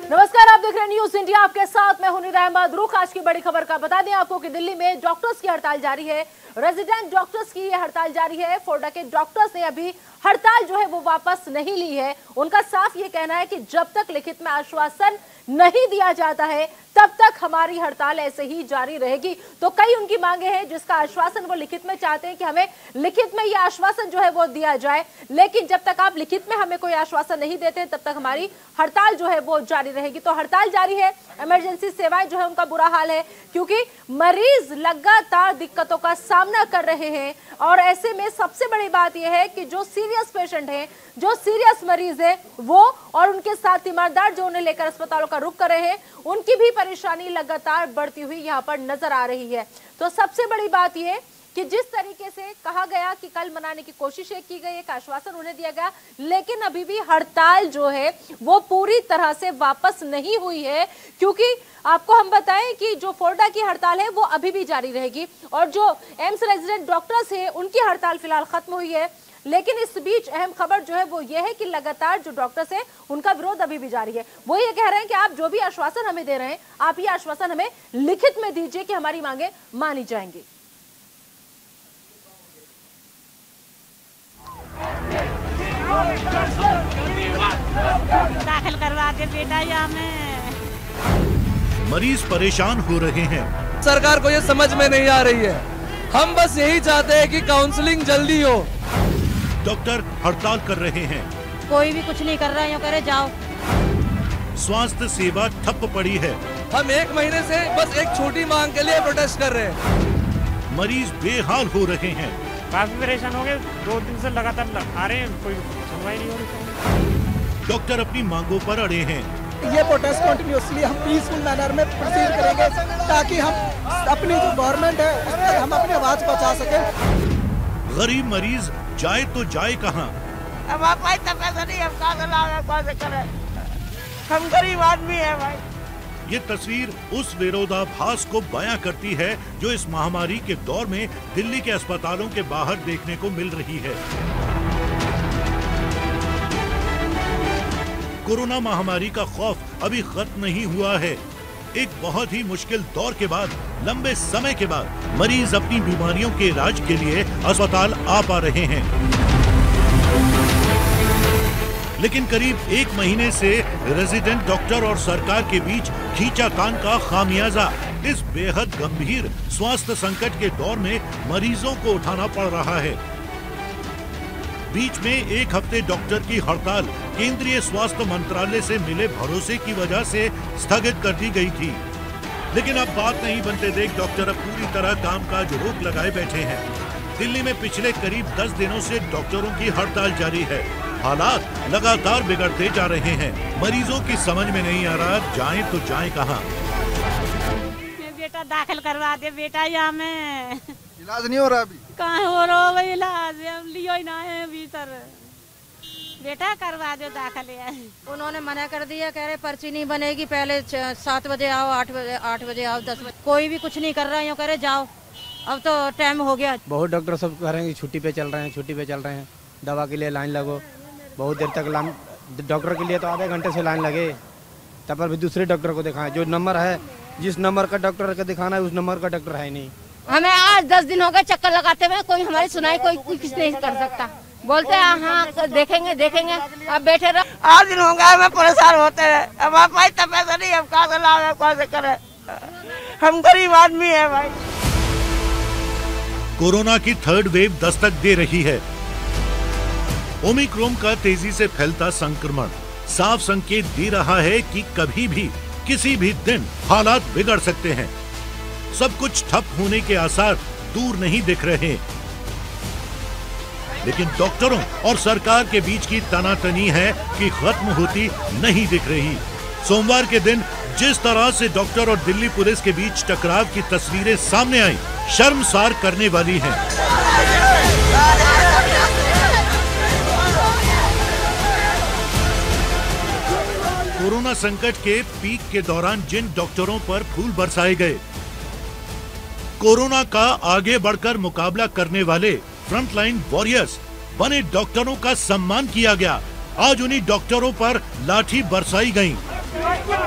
नमस्कार, आप देख रहे हैं न्यूज इंडिया। आपके साथ मैं हूं निरा अहमद। रुख आज की बड़ी खबर का बता दें आपको कि दिल्ली में डॉक्टर्स की हड़ताल जारी है। रेजिडेंट डॉक्टर्स की यह हड़ताल जारी है। फोर्डा के डॉक्टर्स ने अभी हड़ताल जो है वो वापस नहीं ली है। उनका साफ ये कहना है कि जब तक लिखित में आश्वासन नहीं दिया जाता है तब तक हमारी हड़ताल ऐसे ही जारी रहेगी। तो कई उनकी मांगे हैं जिसका आश्वासन वो लिखित में चाहते हैं कि हमें लिखित में ये आश्वासन जो है वो दिया जाए, लेकिन जब तक आप लिखित में हमें कोई आश्वासन नहीं देते तब तक हमारी हड़ताल जो है वो जारी रहेगी। तो हड़ताल जारी है। इमरजेंसी सेवाएं जो है उनका बुरा हाल है क्योंकि मरीज लगातार दिक्कतों का सामना कर रहे हैं और ऐसे में सबसे बड़ी बात यह है कि जो सीरियस पेशेंट हैं, जो सीरियस मरीज है वो और उनके साथ तीमारदार जो उन्हें लेकर अस्पतालों का रुख कर रहे हैं, उनकी भी परेशानी लगातार बढ़ती हुई यहाँ पर नजर आ रही है। तो सबसे बड़ी बात यह कि जिस तरीके से कहा गया कि कल मनाने की कोशिशें की गई, एक आश्वासन उन्हें दिया गया, लेकिन अभी भी हड़ताल जो है वो पूरी तरह से वापस नहीं हुई है क्योंकि आपको हम बताएं कि जो फोर्डा की हड़ताल है वो अभी भी जारी रहेगी और जो एम्स रेजिडेंट डॉक्टर्स है उनकी हड़ताल फिलहाल खत्म हुई है। लेकिन इस बीच अहम खबर जो है वो ये है कि लगातार जो डॉक्टर्स हैं उनका विरोध अभी भी जारी है। वो ये कह रहे हैं कि आप जो भी आश्वासन हमें दे रहे हैं, आप ये आश्वासन हमें लिखित में दीजिए कि हमारी मांगे मानी जाएंगी। दाखिल करवा दे बेटा यहाँ में। मरीज परेशान हो रहे हैं। सरकार को ये समझ में नहीं आ रही है। हम बस यही चाहते हैं कि काउंसलिंग जल्दी हो। डॉक्टर हड़ताल कर रहे हैं। कोई भी कुछ नहीं कर रहा है, यूँ करे जाओ। स्वास्थ्य सेवा ठप पड़ी है। हम 1 महीने से बस एक छोटी मांग के लिए प्रोटेस्ट कर रहे हैं। मरीज बेहाल हो रहे हैं। काफी परेशान हो गए, 2 दिन से लगातार आ रहे हैं, कोई सुनवाई नहीं हो रही। डॉक्टर अपनी मांगों पर अड़े हैं। ये प्रोटेस्ट कंटिन्यूसली हम पीसफुल मैनर में प्रोसीड करेंगे ताकि हम अपनी जो गवर्नमेंट है उस तक हम अपनी आवाज पहुंचा सकें। गरीब मरीज जाए तो जाए कहाँ? अब आप पैसा नहीं, हम कहाँ से करें? हम गरीब आदमी है भाई। ये तस्वीर उस विरोधाभास को बयां करती है जो इस महामारी के दौर में दिल्ली के अस्पतालों के बाहर देखने को मिल रही है। कोरोना महामारी का खौफ अभी खत्म नहीं हुआ है। एक बहुत ही मुश्किल दौर के बाद, लंबे समय के बाद मरीज अपनी बीमारियों के इलाज के लिए अस्पताल आ पा रहे हैं। लेकिन करीब 1 महीने से रेजिडेंट डॉक्टर और सरकार के बीच खींचातान का खामियाजा इस बेहद गंभीर स्वास्थ्य संकट के दौर में मरीजों को उठाना पड़ रहा है। बीच में 1 हफ्ते डॉक्टर की हड़ताल केंद्रीय स्वास्थ्य मंत्रालय से मिले भरोसे की वजह से स्थगित कर दी गई थी। लेकिन अब बात नहीं बनते देख डॉक्टर अब पूरी तरह कामकाज रोक लगाए बैठे हैं। दिल्ली में पिछले करीब 10 दिनों से डॉक्टरों की हड़ताल जारी है। हालात लगातार बिगड़ते जा रहे हैं। मरीजों की समझ में नहीं आ रहा जाएं तो जाएं कहां। बेटा दाखिल करवा दे बेटा यहाँ में। इलाज नहीं हो रहा अभी। कहाँ हो रहा है इलाज? लियो ही ना है भीतर। बेटा करवा दो दाखिल। उन्होंने मना कर दिया, कह रहे पर्ची नहीं बनेगी, पहले 7 बजे आओ, 8 बजे आओ, 10 बजे। कोई भी कुछ नहीं कर रहा है, यूँ कह रहे जाओ। अब तो टाइम हो गया। बहुत डॉक्टर सब कह रहे हैं छुट्टी पे चल रहे हैं, दवा के लिए लाइन लगो। बहुत देर तक लाइन, डॉक्टर के लिए तो आधे घंटे से लाइन लगे, तब पर भी दूसरे डॉक्टर को दिखाएं। जो नंबर है, जिस नंबर का डॉक्टर का दिखाना है उस नंबर का डॉक्टर है नहीं। हमें आज 10 दिन हो गए चक्कर लगाते हुए, कोई हमारी सुनाई कोई कुछ नहीं कर सकता। बोलते हैं हाँ देखेंगे, अब बैठे रहो। 8 दिन हो गए हमें परेशान होते हैं। अब आप पैसा नहीं, हम कहाँ से करें? हम गरीब आदमी है भाई। कोरोना की 3rd वेव दस्तक दे रही है। ओमिक्रॉन का तेजी से फैलता संक्रमण साफ संकेत दे रहा है कि कभी भी किसी भी दिन हालात बिगड़ सकते हैं। सब कुछ ठप होने के आसार दूर नहीं दिख रहे। लेकिन डॉक्टरों और सरकार के बीच की तनातनी है कि खत्म होती नहीं दिख रही। सोमवार के दिन जिस तरह से डॉक्टर और दिल्ली पुलिस के बीच टकराव की तस्वीरें सामने आई, शर्मसार करने वाली हैं। कोरोना संकट के पीक के दौरान जिन डॉक्टरों पर फूल बरसाए गए, कोरोना का आगे बढ़कर मुकाबला करने वाले फ्रंटलाइन वॉरियर्स बने डॉक्टरों का सम्मान किया गया। आज उन्हीं डॉक्टरों पर लाठी बरसाई गई।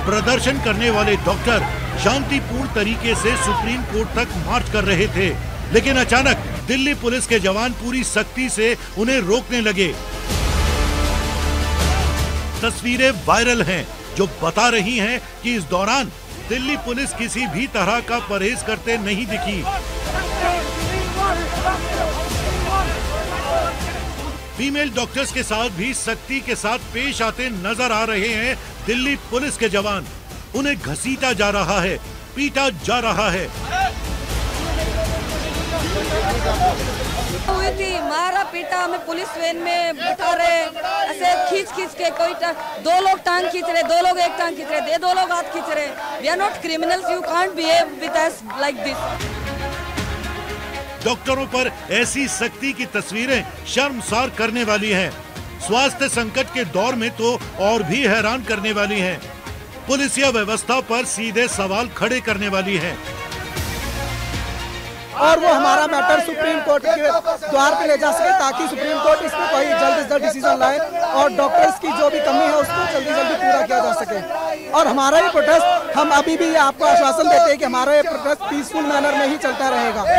प्रदर्शन करने वाले डॉक्टर शांतिपूर्ण तरीके से सुप्रीम कोर्ट तक मार्च कर रहे थे, लेकिन अचानक दिल्ली पुलिस के जवान पूरी सख्ती से उन्हें रोकने लगे। तस्वीरें वायरल हैं जो बता रही हैं कि इस दौरान दिल्ली पुलिस किसी भी तरह का परहेज करते नहीं दिखी। फीमेल डॉक्टर्स के साथ भी सख्ती के साथ पेश आते नजर आ रहे हैं दिल्ली पुलिस के जवान। उन्हें घसीटा जा रहा है, पीटा जा रहा है। हुई थी, मारा पीटा, हमें पुलिस वैन में बिठा रहे, ऐसे खींच के कोई दो लोग टांग खींच रहे, दो लोग एक टांग खींच रहे, दो लोग हाथ खींच रहे। We are not criminals, you can't behave with us like this. डॉक्टरों पर ऐसी सख्ती की तस्वीरें शर्मसार करने वाली हैं। स्वास्थ्य संकट के दौर में तो और भी हैरान करने वाली हैं। पुलिसिया व्यवस्था पर सीधे सवाल खड़े करने वाली हैं। और वो हमारा मैटर सुप्रीम कोर्ट के द्वार पे ले जा सके ताकि सुप्रीम कोर्ट इस पर कोई जल्द से जल्द डिसीजन लाए और डॉक्टर्स की जो भी कमी है उसको जल्दी जल्दी पूरा किया जा सके। और हमारा ये प्रोटेस्ट, हम अभी भी आपको आश्वासन देते हैं कि हमारा ये प्रोटेस्ट पीसफुल मैनर में ही चलता रहेगा।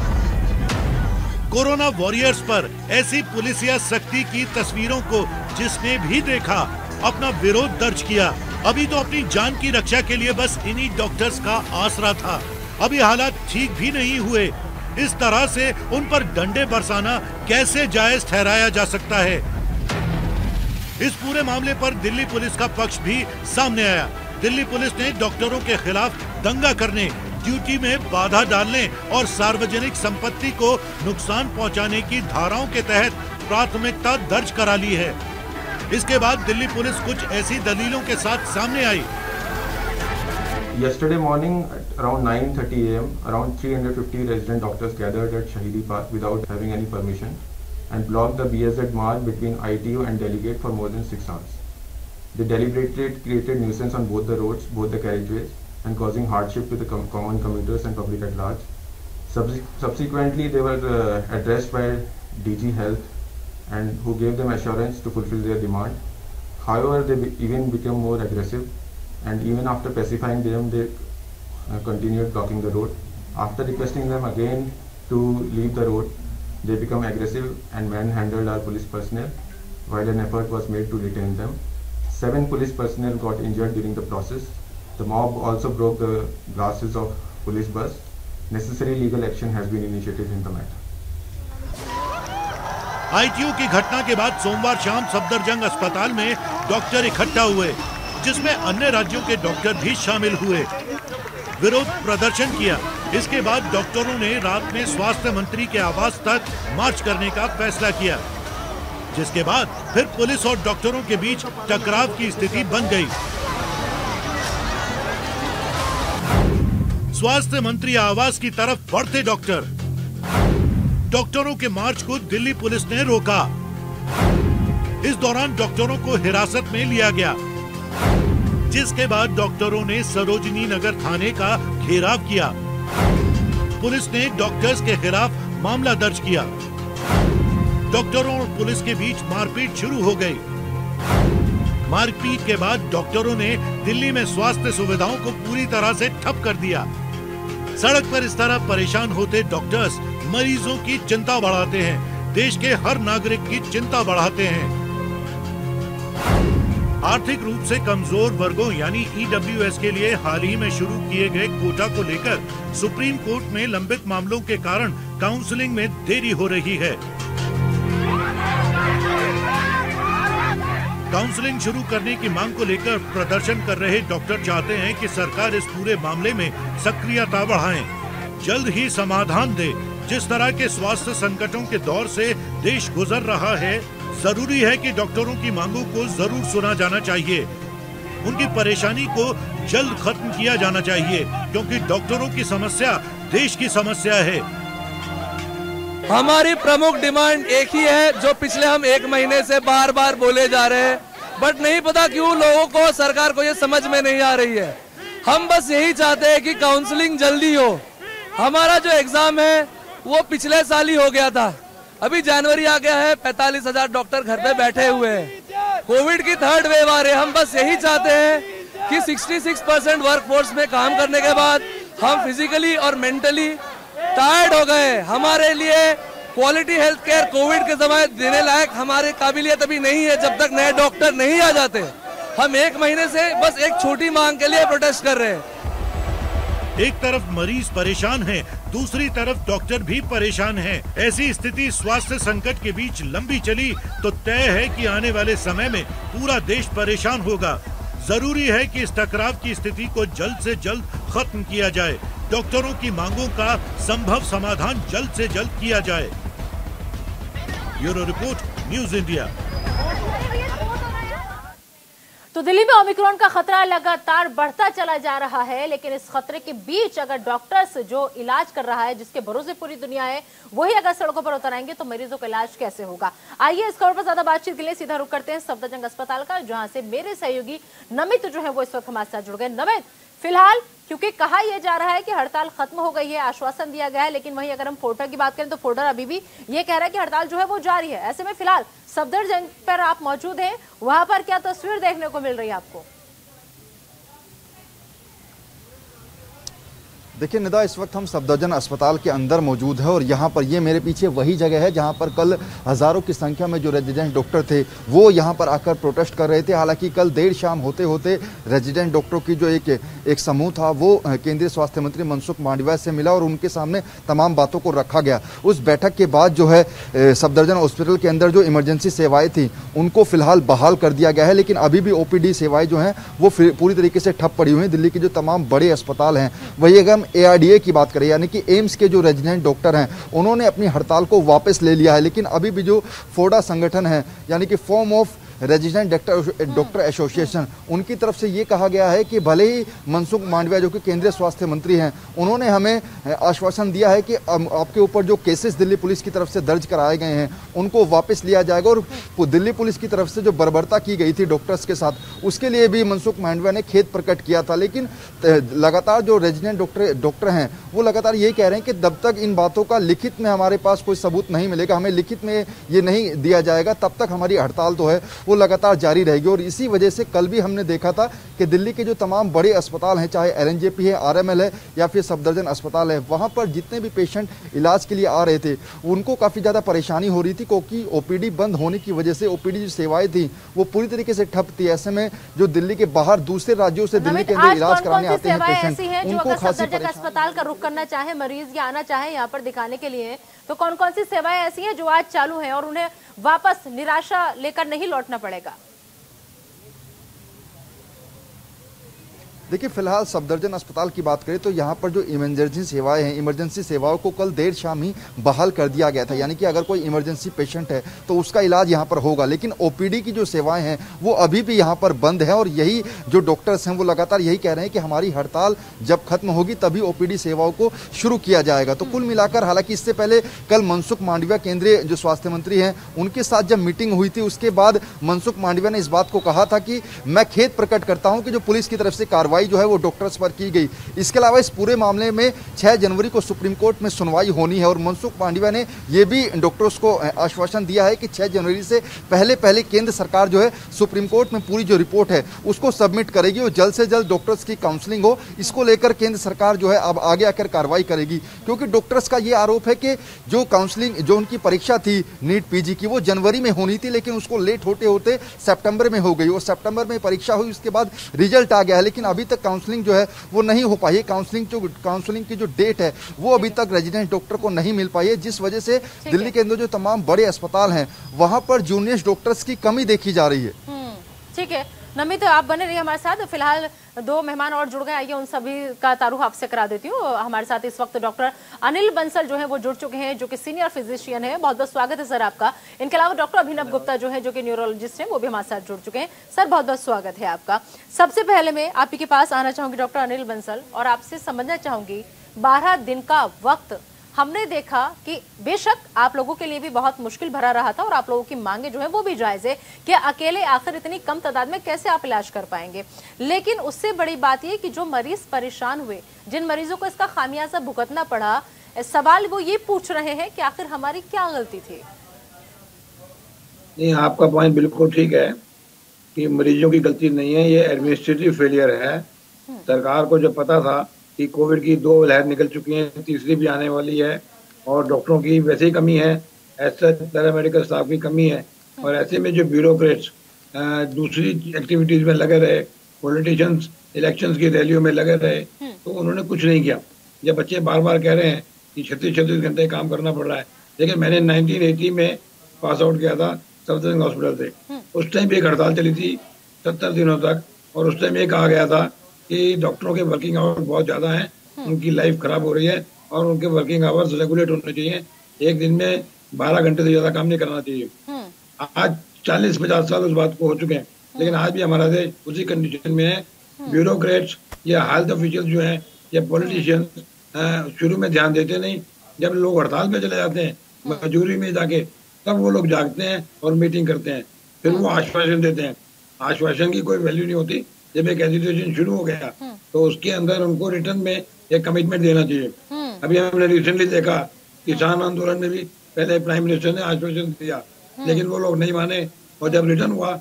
कोरोना वॉरियर्स पर ऐसी पुलिसिया सख्ती की तस्वीरों को जिसने भी देखा अपना विरोध दर्ज किया। अभी तो अपनी जान की रक्षा के लिए बस इन्हीं डॉक्टर्स का आसरा था। अभी हालात ठीक भी नहीं हुए। इस तरह से उन पर डंडे बरसाना कैसे जायज ठहराया जा सकता है? इस पूरे मामले पर दिल्ली पुलिस का पक्ष भी सामने आया। दिल्ली पुलिस ने डॉक्टरों के खिलाफ दंगा करने, ड्यूटी में बाधा डालने और सार्वजनिक संपत्ति को नुकसान पहुंचाने की धाराओं के तहत प्राथमिकता दर्ज करा ली है। इसके बाद दिल्ली पुलिस कुछ ऐसी दलीलों के साथ सामने आई। Yesterday morning at around 9:30 a.m., around 350 resident doctors gathered at Shahidi Park without having any permission and blocked the BSZ march between ITU and delegate for more than 6 hours. They deliberately created nuisance on both the roads, both the carriageways, and causing hardship to the common commuters and public at large. Subsequently, they were addressed by DG Health, and who gave them assurance to fulfill their demand. However, they even became more aggressive, and even after pacifying them, they continued blocking the road. After requesting them again to leave the road, they became aggressive and manhandled our police personnel, while an effort was made to detain them. 7 police personnel got injured during the process. The mob also broke the glasses of police bus. Necessary legal action has been initiated in the matter. ITU की घटना के बाद सोमवार शाम सफदरजंग अस्पताल में doctor इकट्ठा हुए, जिसमें अन्य राज्यों के डॉक्टर भी शामिल हुए। विरोध प्रदर्शन किया। इसके बाद डॉक्टरों ने रात में स्वास्थ्य मंत्री के आवास तक मार्च करने का फैसला किया, जिसके बाद फिर पुलिस और डॉक्टरों के बीच टकराव की स्थिति बन गई। स्वास्थ्य मंत्री आवास की तरफ बढ़ते डॉक्टरों के मार्च को दिल्ली पुलिस ने रोका। इस दौरान डॉक्टरों को हिरासत में लिया गया, जिसके बाद डॉक्टरों ने सरोजनी नगर थाने का घेराव किया। पुलिस ने डॉक्टर्स के खिलाफ मामला दर्ज किया। डॉक्टरों और पुलिस के बीच मारपीट शुरू हो गई। मारपीट के बाद डॉक्टरों ने दिल्ली में स्वास्थ्य सुविधाओं को पूरी तरह से ठप कर दिया। सड़क पर इस तरह परेशान होते डॉक्टर्स मरीजों की चिंता बढ़ाते हैं, देश के हर नागरिक की चिंता बढ़ाते हैं। आर्थिक रूप से कमजोर वर्गों यानी EWS के लिए हाल ही में शुरू किए गए कोटा को लेकर सुप्रीम कोर्ट में लंबित मामलों के कारण काउंसलिंग में देरी हो रही है। काउंसलिंग शुरू करने की मांग को लेकर प्रदर्शन कर रहे डॉक्टर चाहते हैं कि सरकार इस पूरे मामले में सक्रियता बढ़ाए, जल्द ही समाधान दे। जिस तरह के स्वास्थ्य संकटों के दौर से देश गुजर रहा है, जरूरी है कि डॉक्टरों की मांगों को जरूर सुना जाना चाहिए। उनकी परेशानी को जल्द खत्म किया जाना चाहिए, क्योंकि डॉक्टरों की समस्या देश की समस्या है। हमारी प्रमुख डिमांड एक ही है, जो पिछले हम 1 महीने से बार बार बोले जा रहे हैं, बट नहीं पता क्यों लोगों को, सरकार को ये समझ में नहीं आ रही है। हम बस यही चाहते हैं कि काउंसलिंग जल्दी हो। हमारा जो एग्जाम है वो पिछले साल ही हो गया था, अभी जनवरी आ गया है, 45,000 डॉक्टर घर पे बैठे हुए हैं। कोविड की 3rd वेव आ रही है। हम बस यही चाहते हैं कि 66% वर्कफोर्स में काम करने के बाद हम फिजिकली और मेंटली टायर्ड हो गए। हमारे लिए क्वालिटी हेल्थ केयर कोविड के समय देने लायक हमारे काबिलियत अभी नहीं है जब तक नए डॉक्टर नहीं आ जाते। हम 1 महीने से बस एक छोटी मांग के लिए प्रोटेस्ट कर रहे हैं। एक तरफ मरीज परेशान है, दूसरी तरफ डॉक्टर भी परेशान है। ऐसी स्थिति स्वास्थ्य संकट के बीच लंबी चली तो तय है कि आने वाले समय में पूरा देश परेशान होगा। जरूरी है कि इस टकराव की स्थिति को जल्द से जल्द खत्म किया जाए। डॉक्टरों की मांगों का संभव समाधान जल्द से जल्द किया जाए। Bureau report, news India. तो दिल्ली में ओमिक्रॉन का खतरा लगातार बढ़ता चला जा रहा है, लेकिन इस खतरे के बीच अगर डॉक्टर्स जो इलाज कर रहा है, जिसके भरोसे पूरी दुनिया है, वही अगर सड़कों पर उतर आएंगे तो मरीजों का इलाज कैसे होगा। आइए इस खबर पर ज्यादा बातचीत के लिए सीधा रुख करते हैं सफदरजंग अस्पताल का, जहां से मेरे सहयोगी नमित जो है वो इस वक्त हमारे साथ जुड़ गए। नमित, फिलहाल क्योंकि कहा यह जा रहा है कि हड़ताल खत्म हो गई है, आश्वासन दिया गया है, लेकिन वहीं अगर हम फोर्डर की बात करें तो फोर्डर अभी भी ये कह रहा है कि हड़ताल जो है वो जारी है। ऐसे में फिलहाल सफदरजंग पर आप मौजूद हैं, वहां पर क्या तस्वीर देखने को मिल रही है आपको? देखिए निदा, इस वक्त हम सफदरजंग अस्पताल के अंदर मौजूद है और यहाँ पर ये मेरे पीछे वही जगह है जहाँ पर कल हज़ारों की संख्या में जो रेजिडेंट डॉक्टर थे वो यहाँ पर आकर प्रोटेस्ट कर रहे थे। हालांकि कल देर शाम होते होते रेजिडेंट डॉक्टरों की जो एक समूह था वो केंद्रीय स्वास्थ्य मंत्री मनसुख मांडविया से मिला और उनके सामने तमाम बातों को रखा गया। उस बैठक के बाद जो है सफदरजंग हॉस्पिटल के अंदर जो इमरजेंसी सेवाएँ थी उनको फिलहाल बहाल कर दिया गया है, लेकिन अभी भी OPD सेवाएँ जो हैं वो पूरी तरीके से ठप पड़ी हुई हैं। दिल्ली के जो तमाम बड़े अस्पताल हैं, वही अगर ARDA की बात करें यानी कि एम्स के जो रेजिडेंट डॉक्टर हैं उन्होंने अपनी हड़ताल को वापस ले लिया है, लेकिन अभी भी जो फोडा संगठन है यानी कि form of resident doctor association, उनकी तरफ से ये कहा गया है कि भले ही मनसुख मांडविया जो कि केंद्रीय स्वास्थ्य मंत्री हैं उन्होंने हमें आश्वासन दिया है कि आपके ऊपर जो केसेस दिल्ली पुलिस की तरफ से दर्ज कराए गए हैं उनको वापस लिया जाएगा, और दिल्ली पुलिस की तरफ से जो बर्बरता की गई थी डॉक्टर्स के साथ उसके लिए भी मनसुख मांडविया ने खेद प्रकट किया था। लेकिन लगातार जो रेजिडेंट डॉक्टर हैं वो लगातार यही कह रहे हैं कि जब तक इन बातों का लिखित में हमारे पास कोई सबूत नहीं मिलेगा, हमें लिखित में ये नहीं दिया जाएगा, तब तक हमारी हड़ताल तो है वो लगातार जारी रहेगी। और इसी वजह से कल भी हमने देखा था कि दिल्ली के जो तमाम बड़े अस्पताल हैं, चाहे LNJP है, RML है या फिर सफदरजंग अस्पताल है, वहां पर जितने भी पेशेंट इलाज के लिए आ रहे थे उनको काफी ज्यादा परेशानी हो रही थी, क्योंकि OPD बंद होने की वजह से OPD जो सेवाएं थी वो पूरी तरीके से ठप थी। ऐसे में जो दिल्ली के बाहर दूसरे राज्यों से दिल्ली के अंदर इलाज कराने आते हैं पेशेंट, उनको खासी अस्पताल का रुख करना चाहे मरीज या आना चाहे यहाँ पर दिखाने के लिए, तो कौन कौन सी सेवाएं ऐसी हैं जो आज चालू हैं और उन्हें वापस निराशा लेकर नहीं लौटना पड़ेगा? देखिए फिलहाल सफदरजंग अस्पताल की बात करें तो यहाँ पर जो इमरजेंसी सेवाएं हैं, इमरजेंसी सेवाओं को कल देर शाम ही बहाल कर दिया गया था, यानी कि अगर कोई इमरजेंसी पेशेंट है तो उसका इलाज यहाँ पर होगा, लेकिन OPD की जो सेवाएं हैं वो अभी भी यहाँ पर बंद है। और यही जो डॉक्टर्स हैं वो लगातार यही कह रहे हैं कि हमारी हड़ताल जब खत्म होगी तभी OPD सेवाओं को शुरू किया जाएगा। तो कुल मिलाकर, हालांकि इससे पहले कल मनसुख मांडविया केंद्रीय जो स्वास्थ्य मंत्री हैं उनके साथ जब मीटिंग हुई थी उसके बाद मनसुख मांडविया ने इस बात को कहा था कि मैं खेद प्रकट करता हूं कि जो पुलिस की तरफ से कार्रवाई जो है वो डॉक्टर्स पर की गई। इसके अलावा इस पूरे मामले में 6 जनवरी को सुप्रीम कोर्ट में सुनवाई होनी है और मनसुख मांडविया ने यह भी डॉक्टर्स को आश्वासन दिया है कि 6 जनवरी से पहले केंद्र सरकार जो है सुप्रीम कोर्ट में पूरी जो रिपोर्ट है उसको सबमिट करेगी और जल्द से जल्द डॉक्टर्स की काउंसलिंग हो, इसको लेकर केंद्र सरकार जो है अब आगे आकर कार्रवाई करेगी। क्योंकि डॉक्टर्स का ये आरोप है कि जो काउंसलिंग, जो उनकी परीक्षा थी नीट PG की, वो जनवरी में होनी थी, लेकिन उसको लेट होते होते सितंबर में हो गई और सितंबर में परीक्षा हुई, उसके बाद रिजल्ट आ गया है, लेकिन अभी तक काउंसलिंग जो है वो नहीं हो पाई है। काउंसलिंग की जो डेट है वो अभी तक रेजिडेंट डॉक्टर को नहीं मिल पाई है, जिस वजह से दिल्ली के अंदर जो तमाम बड़े अस्पताल हैं वहां पर जूनियर डॉक्टर्स की कमी देखी जा रही है। ठीक है नमित, आप बने रहिए हमारे साथ। फिलहाल 2 मेहमान और जुड़ गए, आइए उन सभी का तारुफ आपसे करा देती हूँ। हमारे साथ इस वक्त डॉक्टर अनिल बंसल जो है वो जुड़ चुके हैं, जो कि सीनियर फिजिशियन है। बहुत बहुत स्वागत है सर आपका। इनके अलावा डॉक्टर अभिनव गुप्ता जो है, जो कि न्यूरोलॉजिस्ट हैं, वो भी हमारे साथ जुड़ चुके हैं। सर बहुत बहुत स्वागत है आपका। सबसे पहले मैं आप ही के पास आना चाहूंगी डॉक्टर अनिल बंसल, और आपसे समझना चाहूंगी 12 दिन का वक्त हमने देखा कि बेशक आप लोगों के लिए भी बहुत मुश्किल भरा रहा था और आप लोगों की मांगे जो है वो भी जायज है कि अकेले आखिर इतनी कम तादाद में कैसे आप इलाज कर पाएंगे, लेकिन उससे बड़ी बात ये कि जो मरीज परेशान हुए, जिन मरीजों को इसका खामियाजा भुगतना पड़ा, सवाल वो ये पूछ रहे हैं कि आखिर हमारी क्या गलती थी। नहीं, आपका पॉइंट बिल्कुल ठीक है। कि मरीजों की गलती नहीं है, ये एडमिनिस्ट्रेटिव फेलियर है। सरकार को जब पता था कि कोविड की 2 लहर निकल चुकी है, तीसरी भी आने वाली है और डॉक्टरों की वैसे ही कमी है, ऐसा पैरामेडिकल स्टाफ की कमी है, और ऐसे में जो ब्यूरोक्रेट्स दूसरी एक्टिविटीज में लगे रहे, पॉलिटिशियंस इलेक्शंस की रैलियों में लगे रहे, तो उन्होंने कुछ नहीं किया। जब बच्चे बार बार कह रहे हैं कि 36 घंटे काम करना पड़ रहा है, लेकिन मैंने 1980 में पास आउट किया था सफदरजंग हॉस्पिटल से। उस टाइम भी एक हड़ताल चली थी 70 दिनों तक, और उस टाइम ये कहा गया था कि डॉक्टरों के वर्किंग आवर्स बहुत ज्यादा हैं, उनकी लाइफ खराब हो रही है और उनके वर्किंग आवर्स रेगुलेट होने चाहिए, एक दिन में 12 घंटे से ज्यादा काम नहीं करना चाहिए। आज 40-50 साल उस बात को हो चुके हैं, लेकिन आज भी हमारा देश उसी कंडीशन में है। ब्यूरोक्रेट्स या हेल्थ ऑफिशियल जो है या पॉलिटिशियंस शुरू में ध्यान देते नहीं, जब लोग हड़ताल पे चले जाते हैं मजबूरी में जाके, तब वो लोग जागते हैं और मीटिंग करते हैं, फिर वो आश्वासन देते हैं। आश्वासन की कोई वैल्यू नहीं होती। जब एक एजुकेशन शुरू हो गया तो उसके अंदर उनको रिटर्न में एक कमिटमेंट देना चाहिए। अभी हमने रिसेंटली देखा किसान आंदोलन में भी पहले प्राइम मिनिस्टर ने आश्वासन दिया, लेकिन वो लोग नहीं माने, और जब रिटर्न हुआ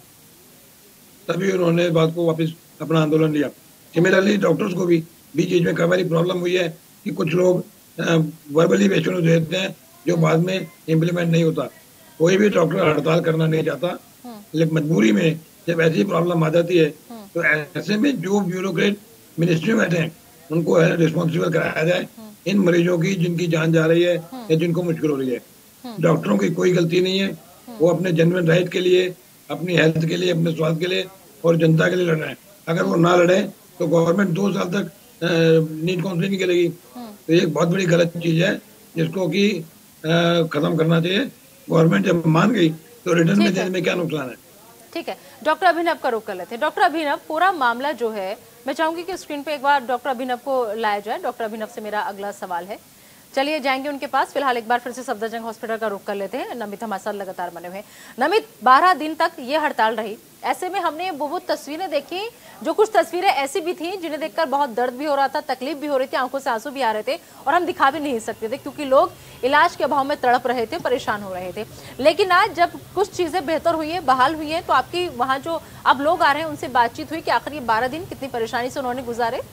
तभी उन्होंने बात को वापस अपना आंदोलन लिया। सिमिलरली डॉक्टर्स को भी बीच में कई बार प्रॉब्लम हुई है कि कुछ लोग वर्बली वेशन देते हैं जो बाद में इम्प्लीमेंट नहीं होता। कोई भी डॉक्टर हड़ताल करना नहीं चाहता, लेकिन मजबूरी में जब ऐसी प्रॉब्लम आ जाती है तो ऐसे में जो ब्यूरोक्रेट मिनिस्ट्री में बैठे हैं उनको रिस्पॉन्सिबल कराया जाए इन मरीजों की जिनकी जान जा रही है या जिनको मुश्किल हो रही है। डॉक्टरों की कोई गलती नहीं है, वो अपने जेन्युइन राइट के लिए, अपनी हेल्थ के लिए, अपने स्वास्थ्य के लिए और जनता के लिए लड़ रहे हैं। अगर वो ना लड़े तो गवर्नमेंट 2 साल तक नीट काउंसलिंग नहीं करेगी, तो ये एक बहुत बड़ी गलत चीज है जिसको कि खत्म करना चाहिए। गवर्नमेंट जब मान गई तो रिटर्न में देने में क्या नुकसान है। ठीक है, डॉक्टर अभिनव का रुख कर लेते हैं। डॉक्टर अभिनव, पूरा मामला जो है, मैं चाहूंगी कि स्क्रीन पे एक बार डॉक्टर अभिनव को लाया जाए। डॉक्टर अभिनव से मेरा अगला सवाल है, चलिए जाएंगे उनके पास। फिलहाल एक बार फिर से सफदरजंग हॉस्पिटल का रुख कर लेते हैं। नमित हमारे साथ लगातार बने हुए। नमित, 12 दिन तक ये हड़ताल रही, ऐसे में हमने वो तस्वीरें देखी, जो कुछ तस्वीरें ऐसी भी थी जिन्हें देखकर बहुत दर्द भी हो रहा था, तकलीफ भी हो रही थी, आंखों से आंसू भी आ रहे थे, और हम दिखा भी नहीं सकते थे क्योंकि लोग इलाज के अभाव में तड़प रहे थे, परेशान हो रहे थे। लेकिन आज जब कुछ चीजें बेहतर हुई है, बहाल हुई है, तो आपकी वहां जो अब लोग आ रहे हैं उनसे बातचीत हुई कि आखिर ये 12 दिन कितनी परेशानी से उन्होंने गुजारे?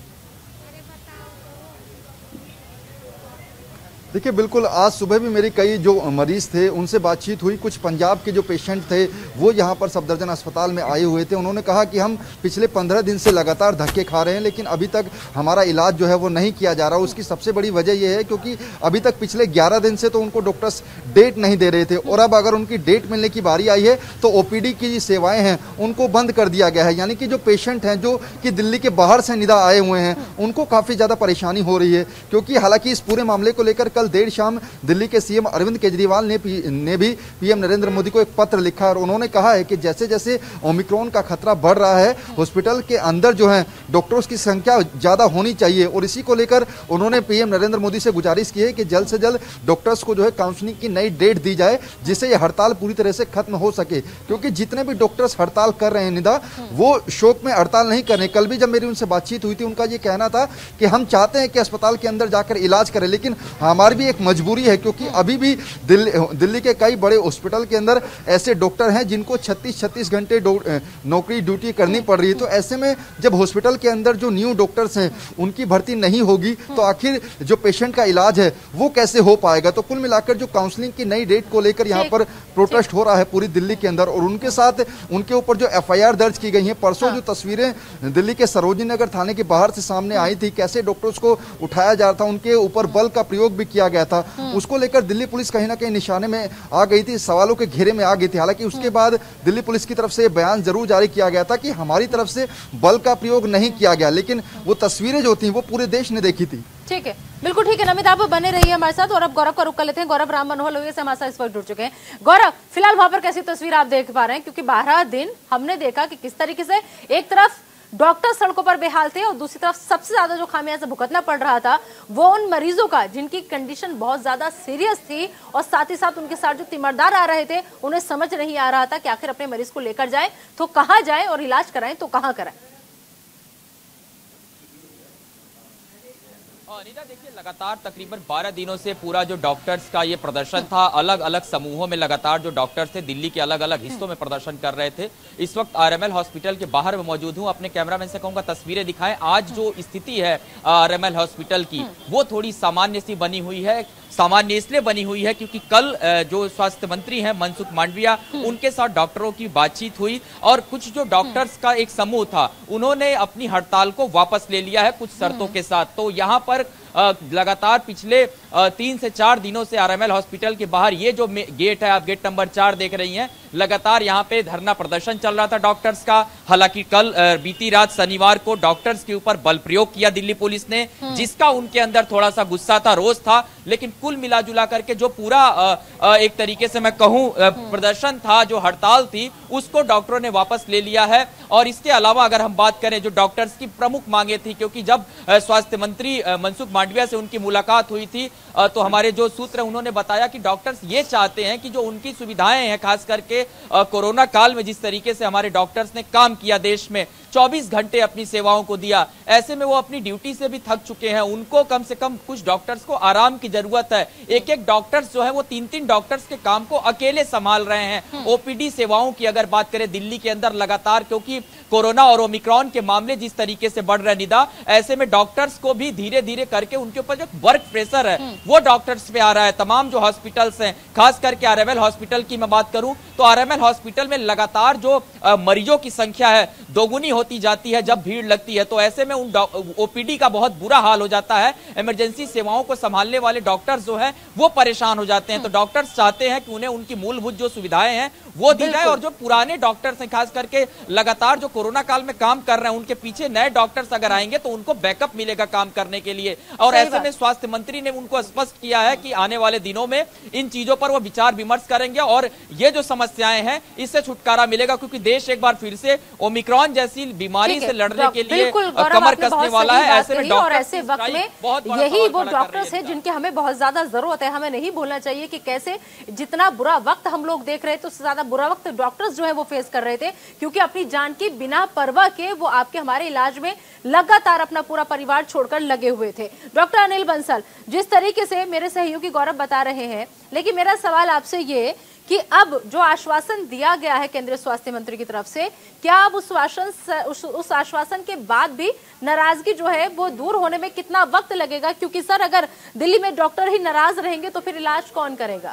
देखिए, बिल्कुल आज सुबह भी मेरी कई जो मरीज थे उनसे बातचीत हुई। कुछ पंजाब के जो पेशेंट थे वो यहाँ पर सफदरजंग अस्पताल में आए हुए थे। उन्होंने कहा कि हम पिछले 15 दिन से लगातार धक्के खा रहे हैं, लेकिन अभी तक हमारा इलाज जो है वो नहीं किया जा रहा। उसकी सबसे बड़ी वजह यह है क्योंकि अभी तक पिछले 11 दिन से तो उनको डॉक्टर्स डेट नहीं दे रहे थे, और अब अगर उनकी डेट मिलने की बारी आई है तो ओपीडी की सेवाएं हैं उनको बंद कर दिया गया है। यानी कि जो पेशेंट हैं जो कि दिल्ली के बाहर से निदा आए हुए हैं उनको काफ़ी ज़्यादा परेशानी हो रही है। क्योंकि हालांकि इस पूरे मामले को लेकर कल देर शाम दिल्ली के सीएम अरविंद केजरीवाल ने भी पीएम नरेंद्र मोदी को एक पत्र लिखा और उन्होंने कहा है कि जैसे जैसे ओमिक्रॉन का खतरा बढ़ रहा है, हॉस्पिटल के अंदर जो है डॉक्टर्स की संख्या ज्यादा होनी चाहिए, और इसी को लेकर उन्होंने पीएम नरेंद्र मोदी से गुजारिश की है कि जल्द से जल्द डॉक्टर्स को जो है काउंसलिंग की नई डेट दी जाए, जिससे यह हड़ताल पूरी तरह से खत्म हो सके। क्योंकि जितने भी डॉक्टर्स हड़ताल कर रहे हैं निदा, वो शौक में हड़ताल नहीं कर रहे। कल भी जब मेरी उनसे बातचीत हुई थी, उनका ये कहना था कि हम चाहते हैं कि अस्पताल के अंदर जाकर इलाज करें, लेकिन हमारी भी एक मजबूरी है क्योंकि अभी भी दिल्ली के कई बड़े हॉस्पिटल के अंदर ऐसे डॉक्टर हैं जिनको 36 घंटे नौकरी ड्यूटी करनी पड़ रही है। तो ऐसे में जब हॉस्पिटल के अंदर जो न्यू डॉक्टर्स हैं उनकी भर्ती नहीं होगी तो आखिर जो पेशेंट का इलाज है वो कैसे हो पाएगा। तो कुल मिलाकर जो काउंसलिंग की नई डेट को लेकर यहाँ पर प्रोटेस्ट हो रहा है पूरी दिल्ली के अंदर, और उनके साथ उनके ऊपर जो FIR दर्ज की गई है। परसों जो तस्वीरें दिल्ली के सरोजिनी नगर थाने के बाहर से सामने आई थी, कैसे डॉक्टर्स को उठाया जा रहा था, उनके ऊपर बल का प्रयोग भी किया गया था, उसको लेकर दिल्ली पुलिस कहीं ना कहीं निशाने में आ गई थी, सवालों के घेरे में आ गई थी। हालांकि उसके बाद दिल्ली पुलिस की तरफ से बयान जरूर जारी किया गया था कि हमारी तरफ से बल का प्रयोग नहीं किया गया, लेकिन वो तस्वीरें जो थी वो पूरे देश ने देखी थी। ठीक है, बिल्कुल ठीक है। नमित, आप बने रहिए हमारे साथ, और अब गौरव का रुख कर लेते हैं। गौरव राम मनोहर लोहिया से हमारे साथ इस वक्त जुड़ चुके हैं। गौरव, फिलहाल वहां पर कैसी तस्वीर आप देख पा रहे हैं? क्योंकि 12 दिन हमने देखा कि किस तरीके से एक तरफ डॉक्टर सड़कों पर बेहाल थे और दूसरी तरफ सबसे ज्यादा जो खामियाजा भुगतना पड़ रहा था वो उन मरीजों का जिनकी कंडीशन बहुत ज्यादा सीरियस थी, और साथ ही साथ उनके साथ जो तीमारदार आ रहे थे उन्हें समझ नहीं आ रहा था कि आखिर अपने मरीज को लेकर जाए तो कहां जाए और इलाज कराएं तो कहां कराएं। नीता, देखिए लगातार तकरीबन 12 दिनों से पूरा जो डॉक्टर्स का ये प्रदर्शन था, अलग अलग समूहों में लगातार जो डॉक्टर्स थे दिल्ली के अलग अलग हिस्सों में प्रदर्शन कर रहे थे। इस वक्त आरएमएल हॉस्पिटल के बाहर में मौजूद हूं, अपने कैमरामैन से कहूंगा तस्वीरें दिखाएं। आज जो स्थिति है आरएमएल हॉस्पिटल की वो थोड़ी सामान्य सी बनी हुई है। सामान्य इसलिए बनी हुई है क्योंकि कल जो स्वास्थ्य मंत्री हैं मनसुख मांडविया, उनके साथ डॉक्टरों की बातचीत हुई और कुछ जो डॉक्टर्स का एक समूह था उन्होंने अपनी हड़ताल को वापस ले लिया है कुछ शर्तों के साथ। तो यहाँ पर लगातार पिछले 3 से 4 दिनों से आरएमएल हॉस्पिटल के बाहर ये जो गेट है, आप गेट नंबर 4 देख रही हैं, लगातार यहाँ पे धरना प्रदर्शन चल रहा था डॉक्टर्स का। हालांकि कल बीती रात शनिवार को डॉक्टर्स के ऊपर बल प्रयोग किया दिल्ली पुलिस ने, जिसका उनके अंदर थोड़ा सा गुस्सा था, रोष था। लेकिन कुल मिला जुला करके जो पूरा एक तरीके से मैं कहूँ प्रदर्शन था, जो हड़ताल थी, उसको डॉक्टरों ने वापस ले लिया है। और इसके अलावा अगर हम बात करें जो डॉक्टर्स की प्रमुख मांगे थी, क्योंकि जब स्वास्थ्य मंत्री मनसुख मांडविया से उनकी मुलाकात हुई थी तो हमारे जो सूत्र उन्होंने बताया कि डॉक्टर्स ये चाहते हैं कि जो उनकी सुविधाएं हैं, खास करके कोरोना काल में जिस तरीके से हमारे डॉक्टर्स ने काम किया, देश में 24 घंटे अपनी सेवाओं को दिया, ऐसे में वो अपनी ड्यूटी से भी थक चुके हैं। उनको कम से कम कुछ डॉक्टर्स को आराम की जरूरत है। एक एक डॉक्टर्स जो है वो 3-3 डॉक्टर्स के काम को अकेले संभाल रहे हैं। ओपीडी सेवाओं की अगर बात करें दिल्ली के अंदर लगातार, क्योंकि कोरोना और ओमिक्रॉन के मामले जिस तरीके से बढ़ रहे निदा, ऐसे में डॉक्टर्स को भी धीरे धीरे करके उनके ऊपर जो वर्क प्रेशर है वो डॉक्टर्स पे आ रहा है। तमाम जो हॉस्पिटल्स हैं, खास करके आरएमएल हॉस्पिटल की मैं बात करूं तो आरएमएल हॉस्पिटल में लगातार जो मरीजों की संख्या है दोगुनी होती जाती है जब भीड़ लगती है। तो ऐसे में उन ओपीडी का बहुत बुरा हाल हो जाता है। इमरजेंसी सेवाओं को संभालने वाले डॉक्टर्स जो हैं वो परेशान हो जाते हैं। तो डॉक्टर्स चाहते हैं कि उन्हें उनकी मूलभूत जो सुविधाएं हैं वो दी जाए। और जो पुराने डॉक्टर्स हैं, खास करके लगातार जो कोरोना काल में काम कर रहे हैं, उनके पीछे नए डॉक्टर्स अगर आएंगे तो उनको बैकअप मिलेगा काम करने के लिए। और ऐसे में स्वास्थ्य मंत्री ने उनको स्पष्ट किया है कि आने वाले दिनों में इन चीजों पर वो विचार विमर्श करेंगे और ये जो समस्याएं हैं इससे छुटकारा मिलेगा, क्योंकि देश एक बार फिर से ओमिक्रॉन जैसी बीमारी से लड़ने के लिए कमर कसने वाला है। ऐसे में और ऐसे वक्त में यही वो डॉक्टर्स हैं जिनके हमें बहुत ज्यादा जरूरत है। हमें नहीं भूलना चाहिए कि कैसे जितना बुरा वक्त हम लोग देख रहे थे उससे ज्यादा बुरा वक्त डॉक्टर्स जो है वो फेस कर रहे थे, क्योंकि अपनी जान की बिना परवाह के वो आपके हमारे इलाज में लगातार अपना पूरा परिवार छोड़कर लगे हुए थे। डॉक्टर अनिल बंसल, जिस तरीके से मेरे सहयोगी गौरव बता रहे हैं, लेकिन मेरा सवाल आपसे ये कि अब जो आश्वासन दिया गया है केंद्रीय स्वास्थ्य मंत्री की तरफ से, क्या अब उस आश्वासन के बाद भी नाराजगी जो है वो दूर होने में कितना वक्त लगेगा? क्योंकि सर अगर दिल्ली में डॉक्टर ही नाराज रहेंगे तो फिर इलाज कौन करेगा?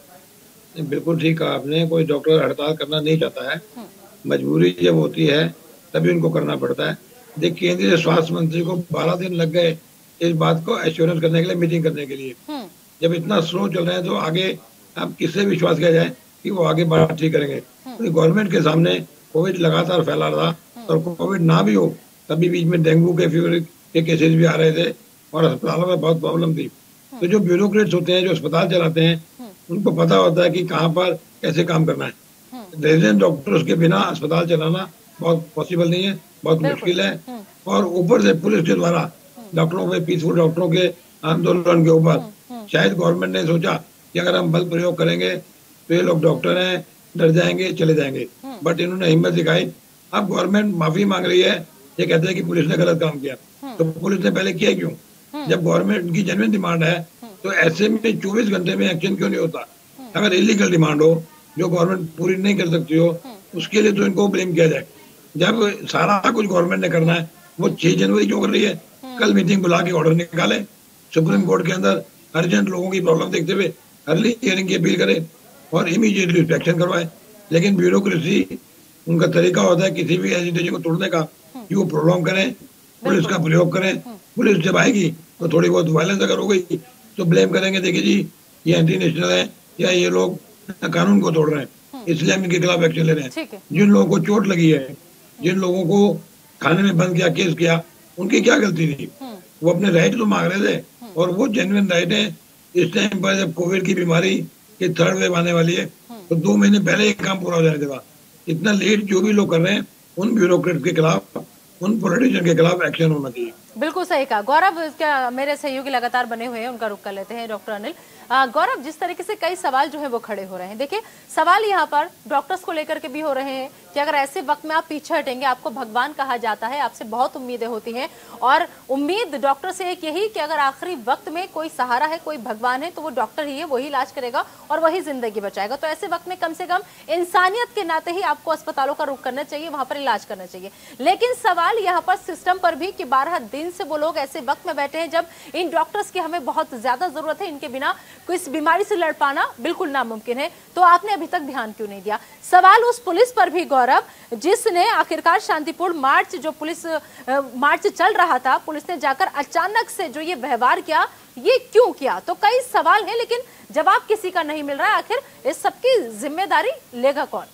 बिल्कुल ठीक कहा आपने। कोई डॉक्टर हड़ताल करना नहीं चाहता है, मजबूरी जब होती है तभी उनको करना पड़ता है। देखिए, केंद्रीय स्वास्थ्य मंत्री को 12 दिन लग गए इस बात को एश्योरेंस करने के लिए, मीटिंग करने के लिए। जब इतना स्लो चल रहे हैं तो आगे अब किससे विश्वास किया जाए कि वो आगे बात ठीक करेंगे? तो गवर्नमेंट के सामने कोविड लगातार फैला रहा और कोविड ना भी हो तभी बीच में डेंगू के फीवर के केसेस भी आ रहे थे और अस्पतालों में बहुत प्रॉब्लम थी। तो जो ब्यूरोक्रेट्स होते हैं, जो अस्पताल चलाते हैं, उनको पता होता है कि कहाँ पर कैसे काम करना है। रेजिडेंट डॉक्टर्स के बिना अस्पताल चलाना बहुत पॉसिबल नहीं है, बहुत मुश्किल है। और ऊपर से पुलिस के द्वारा डॉक्टरों पे, पीसफुल डॉक्टरों के आंदोलन के ऊपर शायद गवर्नमेंट ने सोचा कि अगर हम बल प्रयोग करेंगे तो ये लोग डॉक्टर हैं, डर जाएंगे, चले जाएंगे। बट इन्होंने हिम्मत दिखाई। अब गवर्नमेंट माफी मांग रही है, ये कहते हैं कि पुलिस ने गलत काम किया। तो पुलिस ने पहले किया क्यों? जब गवर्नमेंट की जेन्युइन डिमांड है तो ऐसे में 24 घंटे में एक्शन क्यों नहीं होता? अगर इलीगल डिमांड हो जो गवर्नमेंट पूरी नहीं कर सकती हो, उसके लिए तो इनको ब्लेम किया जाए। जब सारा कुछ गवर्नमेंट ने करना है, वो 6 जनवरी क्यों कर रही है? कल मीटिंग बुला के ऑर्डर निकाले, सुप्रीम कोर्ट के अंदर अर्जेंट लोगों की प्रॉब्लम देखते हुए अर्ली हियरिंग की अपील करे और इमीडिएटली इंस्पेक्शन करवाए। लेकिन ब्यूरोक्रेसी, उनका तरीका होता है किसी भी एजिटेशन को तोड़ने का, कि वो प्रोलॉन्ग करें, पुलिस का प्रयोग करें। पुलिस जब आएगी तो थोड़ी बहुत वायलेंस अगर हो गई तो ब्लेम करेंगे, देखिए जी ये एंटी नेशनल है या ये लोग कानून को तोड़ रहे हैं, इसलिए हम इनके खिलाफ एक्शन ले रहे हैं। जिन लोगों को चोट लगी है, जिन लोगों को खाने में बंद किया, केस किया, उनकी क्या गलती थी? वो अपने राइट तो मांग रहे थे और वो जेन्युइन राइट है। इस टाइम पर जब कोविड की बीमारी की 3rd वेव आने वाली है तो 2 महीने पहले एक काम पूरा हो जाने देगा। इतना लेट जो भी लोग कर रहे हैं, उन ब्यूरोक्रेट के खिलाफ, उन पॉलिटिशियन के खिलाफ एक्शन होना चाहिए। बिल्कुल सही कहा गौरव। क्या मेरे सहयोगी लगातार बने हुए हैं, उनका रुख कर लेते हैं डॉक्टर अनिल। गौरव, जिस तरीके से कई सवाल जो है वो खड़े हो रहे हैं, देखिए सवाल यहाँ पर डॉक्टर्स को लेकर के भी हो रहे हैं कि अगर ऐसे वक्त में आप पीछे हटेंगे, आपको भगवान कहा जाता है, आपसे बहुत उम्मीदें होती हैं और उम्मीद डॉक्टर से एक यही कि अगर आखिरी वक्त में कोई सहारा है, कोई भगवान है, तो वो डॉक्टर ही है, वही इलाज करेगा और वही जिंदगी बचाएगा। तो ऐसे वक्त में कम से कम इंसानियत के नाते ही आपको अस्पतालों का रुख करना चाहिए, वहां पर इलाज करना चाहिए। लेकिन सवाल यहाँ पर सिस्टम पर भी कि 12 दिन से वो लोग ऐसे वक्त में बैठे हैं जब इन डॉक्टर्स की हमें बहुत ज्यादा जरूरत है, इनके बिना इस बीमारी से लड़ पाना बिल्कुल नामुमकिन है, तो आपने अभी तक ध्यान क्यों नहीं दिया? सवाल उस पुलिस पर भी गौरव, जिसने आखिरकार शांतिपूर्ण मार्च, जो पुलिस मार्च चल रहा था, पुलिस ने जाकर अचानक से जो ये व्यवहार किया, ये क्यों किया? तो कई सवाल हैं लेकिन जवाब किसी का नहीं मिल रहा है। आखिर इस सबकी जिम्मेदारी लेगा कौन?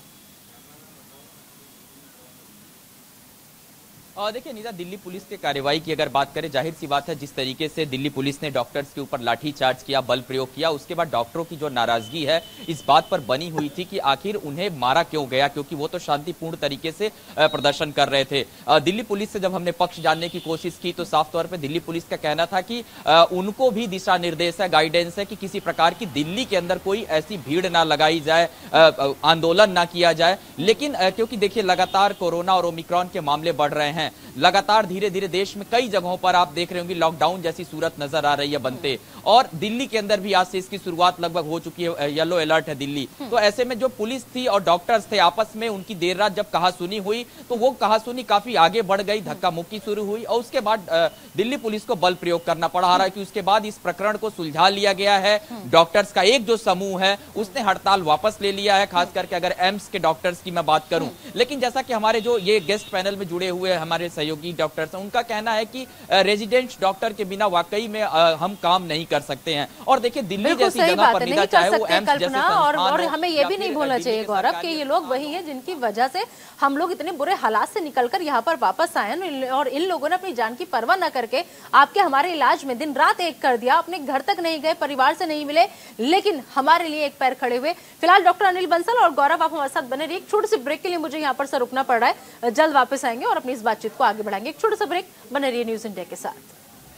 देखिए नीता, दिल्ली पुलिस के कार्रवाई की अगर बात करें, जाहिर सी बात है जिस तरीके से दिल्ली पुलिस ने डॉक्टर्स के ऊपर लाठीचार्ज किया, बल प्रयोग किया, उसके बाद डॉक्टरों की जो नाराजगी है इस बात पर बनी हुई थी कि आखिर उन्हें मारा क्यों गया, क्योंकि वो तो शांतिपूर्ण तरीके से प्रदर्शन कर रहे थे। दिल्ली पुलिस से जब हमने पक्ष जानने की कोशिश की तो साफ तौर पर दिल्ली पुलिस का कहना था कि उनको भी दिशा निर्देश है, गाइडेंस है कि किसी प्रकार की दिल्ली के अंदर कोई ऐसी भीड़ ना लगाई जाए, आंदोलन ना किया जाए। लेकिन क्योंकि देखिए लगातार कोरोना और ओमिक्रॉन के मामले बढ़ रहे हैं, लगातार धीरे धीरे देश में कई जगहों पर आप देख रहे होंगे लॉकडाउन जैसी सूरत नजर आ रही है बनते, और दिल्ली के अंदर भी आज से इसकी शुरुआत लगभग हो चुकी है, येलो अलर्ट है दिल्ली। तो ऐसे में जो पुलिस थी और डॉक्टर्स थे, आपस में उनकी देर रात जब कहासुनी हुई तो वो कहासुनी काफी आगे बढ़ गई, धक्का मुक्की शुरू हुई और उसके बाद दिल्ली पुलिस को बल प्रयोग करना पड़ा। हालांकि उसके बाद इस प्रकरण को सुलझा लिया गया है। डॉक्टर्स का एक जो समूह है उसने हड़ताल वापस ले लिया है, खास करके अगर एम्स के डॉक्टर्स की मैं बात करूं। लेकिन जैसा कि हमारे जो ये गेस्ट पैनल में जुड़े हुए हमारे सहयोगी डॉक्टर्स हैं, उनका कहना है कि रेजिडेंट डॉक्टर के बिना वाकई में हम काम नहीं कर सकते हैं। और देखिए दिल्ली जैसी जगह पर नीता, चाहे वो एम्स जैसे संस्थान और हमें ये भी नहीं भूलना चाहिए गौरव कि ये लोग वही हैं जिनकी वजह से हम लोग इतने बुरे हालात से निकलकर यहाँ पर वापस आए हैं, और इन लोगों ने अपनी जान की परवाह न करके आपके हमारे इलाज में दिन रात एक कर दिया। अपने घर तक नहीं गए, परिवार से नहीं मिले, लेकिन हमारे लिए एक पैर खड़े हुए। फिलहाल डॉक्टर अनिल बंसल और गौरव आप हमारे साथ बने रहिए। एक छोटे से ब्रेक के लिए मुझे यहाँ पर से रुकना पड़ रहा है, जल्द वापस आएंगे और अपनी इस बातचीत को आगे बढ़ाएंगे। एक छोटा सा ब्रेक, बने रहिए न्यूज़ इंडिया के साथ।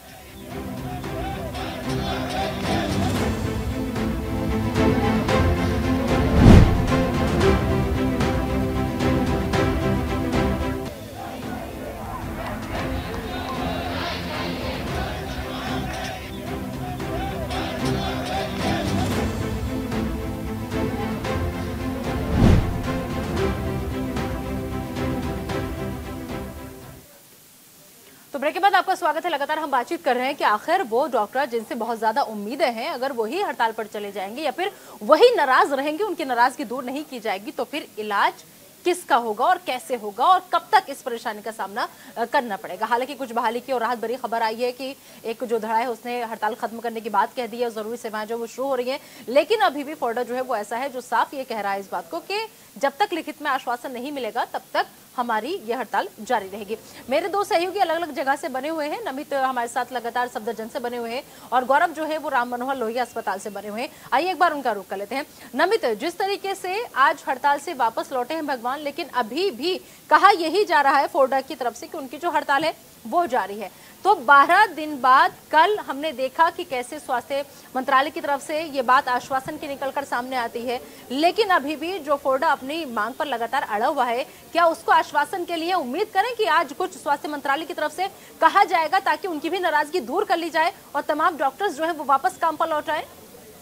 ब्रेक के बाद आपका स्वागत है। लगातार हम बातचीत कर रहे हैं कि आखिर वो डॉक्टर जिनसे बहुत ज्यादा उम्मीदें हैं, अगर वही हड़ताल पर चले जाएंगे या फिर वही नाराज रहेंगे, उनकी नाराजगी दूर नहीं की जाएगी, तो फिर इलाज किसका होगा और कैसे होगा और कब तक इस परेशानी का सामना करना पड़ेगा। हालांकि कुछ बहाली की और राहत भरी खबर आई है कि एक जो धड़ा है उसने हड़ताल खत्म करने की बात कह दी है, जरूरी सेवाएं जो वो शुरू हो रही है। लेकिन अभी भी फोर्डा जो है वो ऐसा है जो साफ ये कह रहा है इस बात को कि जब तक लिखित में आश्वासन नहीं मिलेगा तब तक हमारी ये हड़ताल जारी रहेगी। मेरे दो सहयोगी अलग अलग जगह से बने हुए हैं। नमित हमारे साथ लगातार सफदरजंग से बने हुए हैं और गौरव जो है वो राम मनोहर लोहिया अस्पताल से बने हुए हैं। आइए एक बार उनका रुख कर लेते हैं। नमित, जिस तरीके से आज हड़ताल से वापस लौटे हैं भगवान, लेकिन अभी भी कहा यही जा रहा है फोर्डा की तरफ से कि उनकी जो हड़ताल है वो जारी है। तो 12 दिन बाद कल हमने देखा कि कैसे स्वास्थ्य मंत्रालय की तरफ से ये बात आश्वासन की निकलकर सामने आती है, लेकिन अभी भी जो फोर्डा अपनी मांग पर लगातार अड़ा हुआ है, क्या उसको आश्वासन के लिए उम्मीद करें कि आज कुछ स्वास्थ्य मंत्रालय की तरफ से कहा जाएगा ताकि उनकी भी नाराजगी दूर कर ली जाए और तमाम डॉक्टर्स जो है वो वापस काम पर लौट आए?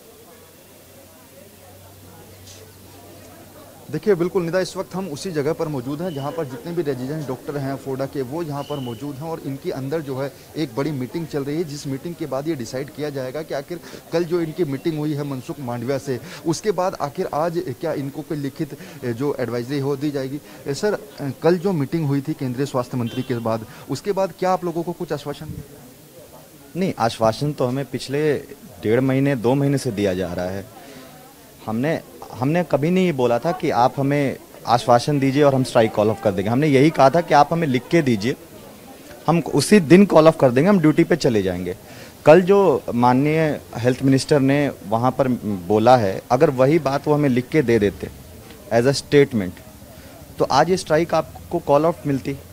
देखिए बिल्कुल निदा, इस वक्त हम उसी जगह पर मौजूद हैं जहां पर जितने भी रेजिडेंट डॉक्टर हैं फोर्डा के वो यहां पर मौजूद हैं और इनके अंदर जो है एक बड़ी मीटिंग चल रही है, जिस मीटिंग के बाद ये डिसाइड किया जाएगा कि आखिर कल जो इनकी मीटिंग हुई है मनसुख मांडविया से, उसके बाद आखिर आज क्या इनको कोई लिखित जो एडवाइजरी हो दी जाएगी। सर, कल जो मीटिंग हुई थी केंद्रीय स्वास्थ्य मंत्री के बाद, उसके बाद क्या आप लोगों को कुछ आश्वासन? नहीं, आश्वासन तो हमें पिछले 1.5 महीने 2 महीने से दिया जा रहा है। हमने कभी नहीं बोला था कि आप हमें आश्वासन दीजिए और हम स्ट्राइक कॉल ऑफ कर देंगे। हमने यही कहा था कि आप हमें लिख के दीजिए, हम उसी दिन कॉल ऑफ कर देंगे, हम ड्यूटी पे चले जाएंगे। कल जो माननीय हेल्थ मिनिस्टर ने वहाँ पर बोला है, अगर वही बात वो हमें लिख के दे देते एज अ स्टेटमेंट, तो आज ये स्ट्राइक आपको कॉल ऑफ मिलती।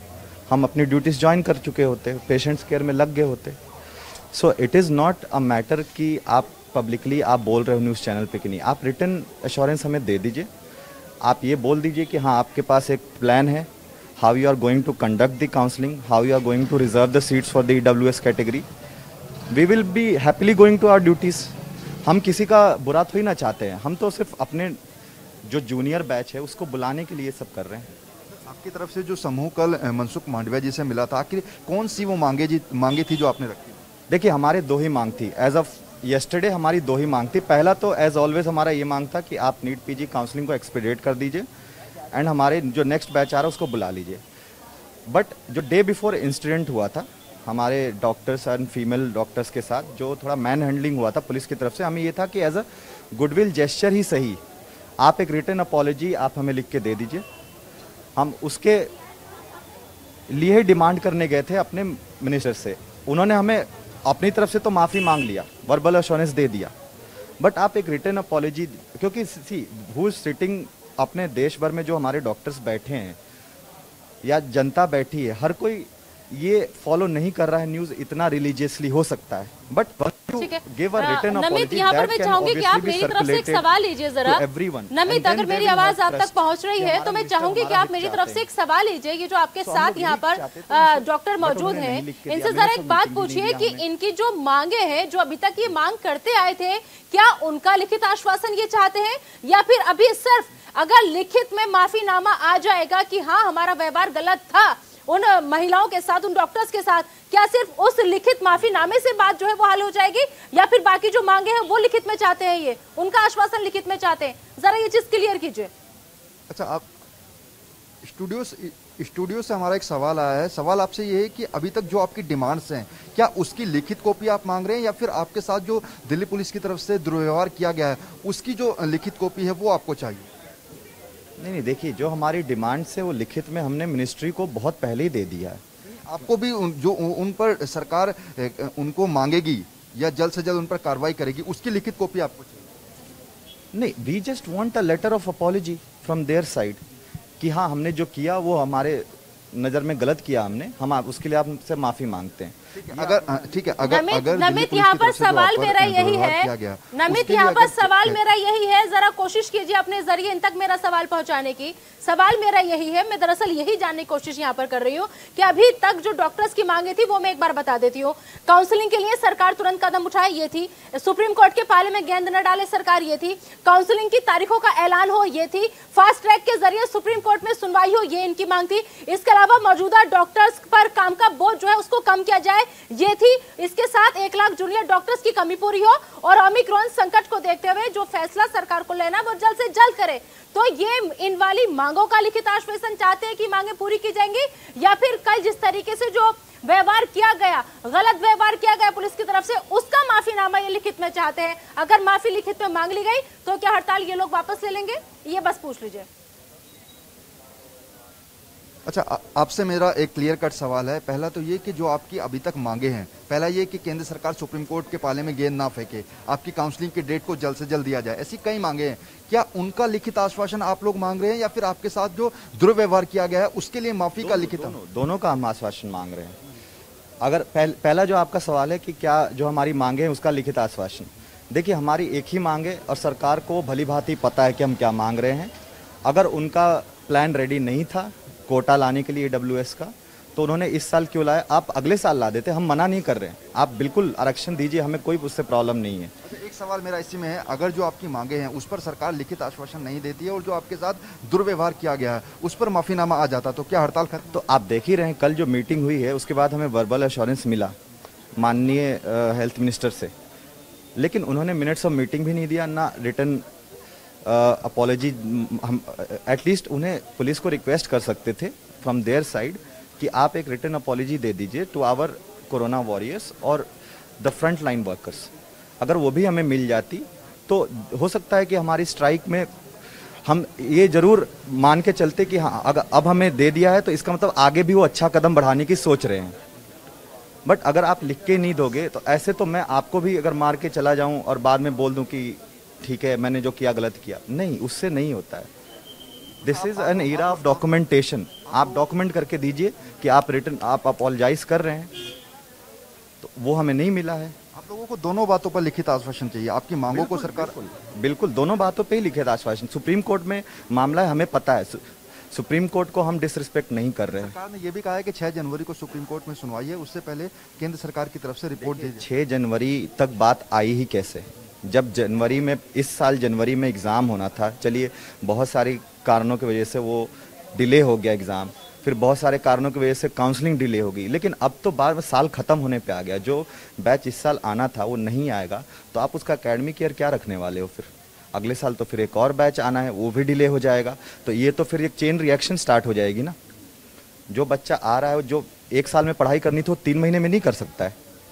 हम अपनी ड्यूटीज ज्वाइन कर चुके होते, पेशेंट्स केयर में लग गए होते। So it is not a matter कि आप पब्लिकली आप बोल रहे हो न्यूज़ चैनल पे कि नहीं, आप रिटन एश्योरेंस हमें दे दीजिए। आप ये बोल दीजिए कि हाँ आपके पास एक प्लान है, how you are going to conduct the counselling, how you are going to reserve the seats for the EWS category. We will be happily going to our duties. हम किसी का बुरा थोड़ी ना चाहते हैं, हम तो सिर्फ अपने जो जूनियर बैच है उसको बुलाने के लिए सब कर रहे हैं। आपकी तरफ से जो समूह कल मनसुख मांडविया जी से मिला था, आखिर कौन सी वो मांगे थी जो आपने रखी? देखिए हमारे दो ही मांग थी, एज ऑफ येस्टरडे हमारी दो ही मांग थी। पहला तो एज ऑलवेज हमारा ये मांग था कि आप नीट PG काउंसलिंग को एक्सपीडिएट कर दीजिए एंड हमारे जो नेक्स्ट बैच आ रहा है उसको बुला लीजिए। बट जो डे बिफोर इंसिडेंट हुआ था हमारे डॉक्टर्स एंड फीमेल डॉक्टर्स के साथ, जो थोड़ा मैन हैंडलिंग हुआ था पुलिस की तरफ से, हमें ये था कि एज अ गुडविल जेस्चर ही सही आप एक रिटन अपॉलॉजी आप हमें लिख के दे दीजिए। हम उसके लिए डिमांड करने गए थे अपने मिनिस्टर से। उन्होंने हमें अपनी तरफ से तो माफ़ी मांग लिया, वर्बल एश्योरेंस दे दिया, बट आप एक रिटन अपॉलॉजी, क्योंकि सी हु इज सिटिंग, अपने देश भर में जो हमारे डॉक्टर्स बैठे हैं या जनता बैठी है, हर कोई ये फॉलो नहीं कर रहा है न्यूज़ इतना रिलीजियसली। हो सकता है बट नमित, यहाँ पर मैं चाहूंगी कि आप मेरी तरफ से एक सवाल लीजिए जरा। नमित, अगर मेरी आवाज आप तक पहुंच रही है तो मैं चाहूंगी कि आप मेरी तरफ से एक सवाल लीजिए। ये जो आपके साथ यहाँ पर डॉक्टर मौजूद हैं, इनसे जरा एक बात पूछिए कि इनकी जो मांगे हैं, जो अभी तक ये मांग करते आए थे, क्या उनका लिखित आश्वासन ये चाहते हैं, या फिर अभी सिर्फ अगर लिखित में माफीनामा आ जाएगा कि हाँ हमारा व्यवहार गलत था उन महिलाओं के साथ, उन डॉक्टर्स के साथ, क्या सिर्फ उस लिखित माफीनामे से बात जो है वो हल हो जाएगी, या फिर बाकी जो मांगे हैं वो लिखित में चाहते हैं, ये उनका आश्वासन लिखित में चाहते हैं? जरा ये चीज क्लियर कीजिए। अच्छा, आप स्टूडियो से हमारा एक सवाल आया है। सवाल आपसे ये है कि अभी तक जो आपकी डिमांड्स हैं, क्या उसकी लिखित कॉपी आप मांग रहे हैं, या फिर आपके साथ जो दिल्ली पुलिस की तरफ से दुर्व्यवहार किया गया है उसकी जो लिखित कॉपी है वो आपको चाहिए? नहीं, देखिए जो हमारी डिमांड्स है वो लिखित में हमने मिनिस्ट्री को बहुत पहले ही दे दिया है। आपको भी जो उन पर सरकार उनको मांगेगी या जल्द से जल्द उन पर कार्रवाई करेगी, उसकी लिखित कॉपी आपको चाहिए? नहीं, we just want a letter of apology from their side कि हाँ हमने जो किया वो हमारे नज़र में गलत किया हमने, हम उसके लिए आपसे माफ़ी मांगते हैं। ठीक है, अगर नमित, यहाँ पर सवाल मेरा यही है, नमित यहाँ पर सवाल मेरा यही है, जरा कोशिश कीजिए अपने जरिए इन तक मेरा सवाल पहुंचाने की। सवाल मेरा यही है, मैं दरअसल यही जानने की कोशिश यहाँ पर कर रही हूँ कि अभी तक जो डॉक्टर्स की मांगे थी वो मैं एक बार बता देती हूँ। काउंसलिंग के लिए सरकार तुरंत कदम उठाए, ये थी। सुप्रीम कोर्ट के पाले में गेंद न डाले सरकार, ये थी। काउंसलिंग की तारीखों का ऐलान हो, ये थी। फास्ट ट्रैक के जरिए सुप्रीम कोर्ट में सुनवाई हो, ये इनकी मांग थी। इसके अलावा मौजूदा डॉक्टर्स पर काम का बोझ जो है उसको कम किया जाए, ये थी। इसके साथ 1 लाख जूनियर डॉक्टर्स की कमी पूरी हो, और ओमिक्रॉन संकट को देखते हुए जो फैसला सरकार को लेना वो जल्द से जल्द करे। तो ये इन वाली मांगों का लिखित आश्वासन चाहते हैं कि मांगे पूरी की जाएंगी, या फिर कल जिस तरीके से जो व्यवहार किया गया, गलत व्यवहार किया गया पुलिस की तरफ से, उसका माफीनामा ये लिखित में चाहते हैं? अगर माफी लिखित में मांग ली गई तो क्या हड़ताल ये लोग वापस ले लेंगे? ये बस पूछ लीजिए। अच्छा, आपसे मेरा एक क्लियर कट सवाल है। पहला तो ये कि जो आपकी अभी तक मांगे हैं, पहला ये कि केंद्र सरकार सुप्रीम कोर्ट के पाले में गेंद ना फेंके, आपकी काउंसलिंग की डेट को जल्द से जल्द दिया जाए, ऐसी कई मांगे हैं। क्या उनका लिखित आश्वासन आप लोग मांग रहे हैं, या फिर आपके साथ जो दुर्व्यवहार किया गया है उसके लिए माफी का लिखित? दोनों का हम आश्वासन मांग रहे हैं। अगर पहला जो आपका सवाल है कि क्या जो हमारी मांगे हैं उसका लिखित आश्वासन, देखिए हमारी एक ही मांग है और सरकार को भली भांति पता है कि हम क्या मांग रहे हैं। अगर उनका प्लान रेडी नहीं था कोटा लाने के लिए EWS का, तो उन्होंने इस साल क्यों लाया? आप अगले साल ला देते, हम मना नहीं कर रहे हैं, आप बिल्कुल आरक्षण दीजिए, हमें कोई उससे प्रॉब्लम नहीं है। एक सवाल मेरा इसी में है, अगर जो आपकी मांगे हैं उस पर सरकार लिखित आश्वासन नहीं देती है और जो आपके साथ दुर्व्यवहार किया गया है उस पर माफीनामा आ जाता, तो क्या हड़ताल खत्म? तो आप देख ही रहे हैं, कल जो मीटिंग हुई है उसके बाद हमें वर्बल एश्योरेंस मिला माननीय हेल्थ मिनिस्टर से, लेकिन उन्होंने मिनट्स ऑफ मीटिंग भी नहीं दिया, ना रिटर्न अपॉलॉजी। हम एटलीस्ट उन्हें पुलिस को रिक्वेस्ट कर सकते थे फ्रॉम देयर साइड कि आप एक रिटर्न अपॉलॉजी दे दीजिए टू आवर कोरोना वॉरियर्स और द फ्रंट लाइन वर्कर्स। अगर वो भी हमें मिल जाती तो हो सकता है कि हमारी स्ट्राइक में हम ये जरूर मान के चलते कि हाँ अगर अब हमें दे दिया है तो इसका मतलब आगे भी वो अच्छा कदम बढ़ाने की सोच रहे हैं। बट अगर आप लिख के नहीं दोगे तो ऐसे तो मैं आपको भी अगर मार के चला जाऊं और बाद में बोल दूं कि ठीक है मैंने जो किया गलत किया, नहीं, उससे नहीं होता है। This is an era of documentation. आप डॉक्यूमेंट करके दीजिए कि आप रिटर्न आप अपोलोजाइज कर रहे हैं, तो वो हमें नहीं मिला है। आप लोगों को दोनों बातों पर लिखित आश्वासन चाहिए, आपकी मांगों को सरकार बिल्कुल दोनों बातों पे ही लिखित आश्वासन। सुप्रीम कोर्ट में मामला है, हमें पता है, सुप्रीम कोर्ट को हम डिसरिस्पेक्ट नहीं कर रहे हैं। सरकार ने यह भी कहा है कि 6 जनवरी को सुप्रीम कोर्ट में सुनवाई है, उससे पहले केंद्र सरकार की तरफ से रिपोर्ट दी। 6 जनवरी तक बात आई ही कैसे, जब जनवरी में, इस साल जनवरी में एग्ज़ाम होना था। चलिए बहुत सारे कारणों की वजह से वो डिले हो गया एग्ज़ाम, फिर बहुत सारे कारणों की वजह से काउंसलिंग डिले हो गई, लेकिन अब तो बाद में साल ख़त्म होने पे आ गया। जो बैच इस साल आना था वो नहीं आएगा, तो आप उसका एकेडमिक ईयर क्या रखने वाले हो? फिर अगले साल तो फिर एक और बैच आना है, वो भी डिले हो जाएगा। तो ये तो फिर एक चेन रिएक्शन स्टार्ट हो जाएगी ना। जो बच्चा आ रहा है, जो 1 साल में पढ़ाई करनी थी वो 3 महीने में नहीं कर सकता है,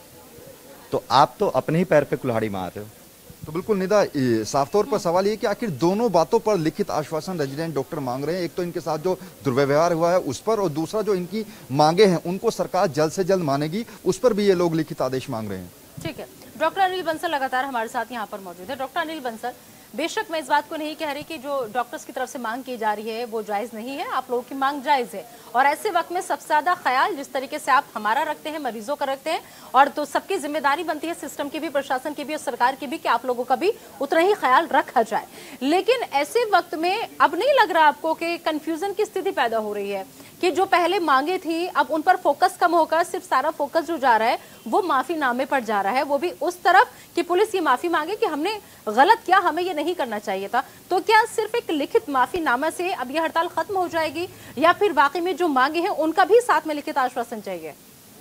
तो आप तो अपने ही पैर पे कुल्हाड़ी मार रहे हो। तो बिल्कुल निदा, साफ तौर पर सवाल ये कि आखिर दोनों बातों पर लिखित आश्वासन रेजिडेंट डॉक्टर मांग रहे हैं। एक तो इनके साथ जो दुर्व्यवहार हुआ है उस पर, और दूसरा जो इनकी मांगे हैं उनको सरकार जल्द से जल्द मानेगी, उस पर भी ये लोग लिखित आदेश मांग रहे हैं। ठीक है, डॉक्टर अनिल बंसल लगातार हमारे साथ यहाँ पर मौजूद है। डॉक्टर अनिल बंसल, बेशक मैं इस बात को नहीं कह रही कि जो डॉक्टर्स की तरफ से मांग की जा रही है वो जायज नहीं है, आप लोगों की मांग जायज है, और ऐसे वक्त में सबसे ज्यादा ख्याल जिस तरीके से आप हमारा रखते हैं, मरीजों का रखते हैं, और तो सबकी जिम्मेदारी बनती है, सिस्टम की भी, प्रशासन की भी और सरकार की भी, कि आप लोगों का भी उतना ही ख्याल रखा जाए। लेकिन ऐसे वक्त में अब नहीं लग रहा आपको कि कंफ्यूजन की स्थिति पैदा हो रही है कि जो पहले मांगे थी अब उन पर फोकस कम होकर सिर्फ सारा फोकस जो जा रहा है वो माफीनामे पर जा रहा है, वो भी उस तरफ कि पुलिस ये माफी मांगे कि हमने गलत किया, हमें ये नहीं करना चाहिए था। तो क्या सिर्फ एक लिखित माफीनामा से अब ये हड़ताल खत्म हो जाएगी, या फिर वाकई में जो मांगे हैं उनका भी साथ में लिखित आश्वासन चाहिए?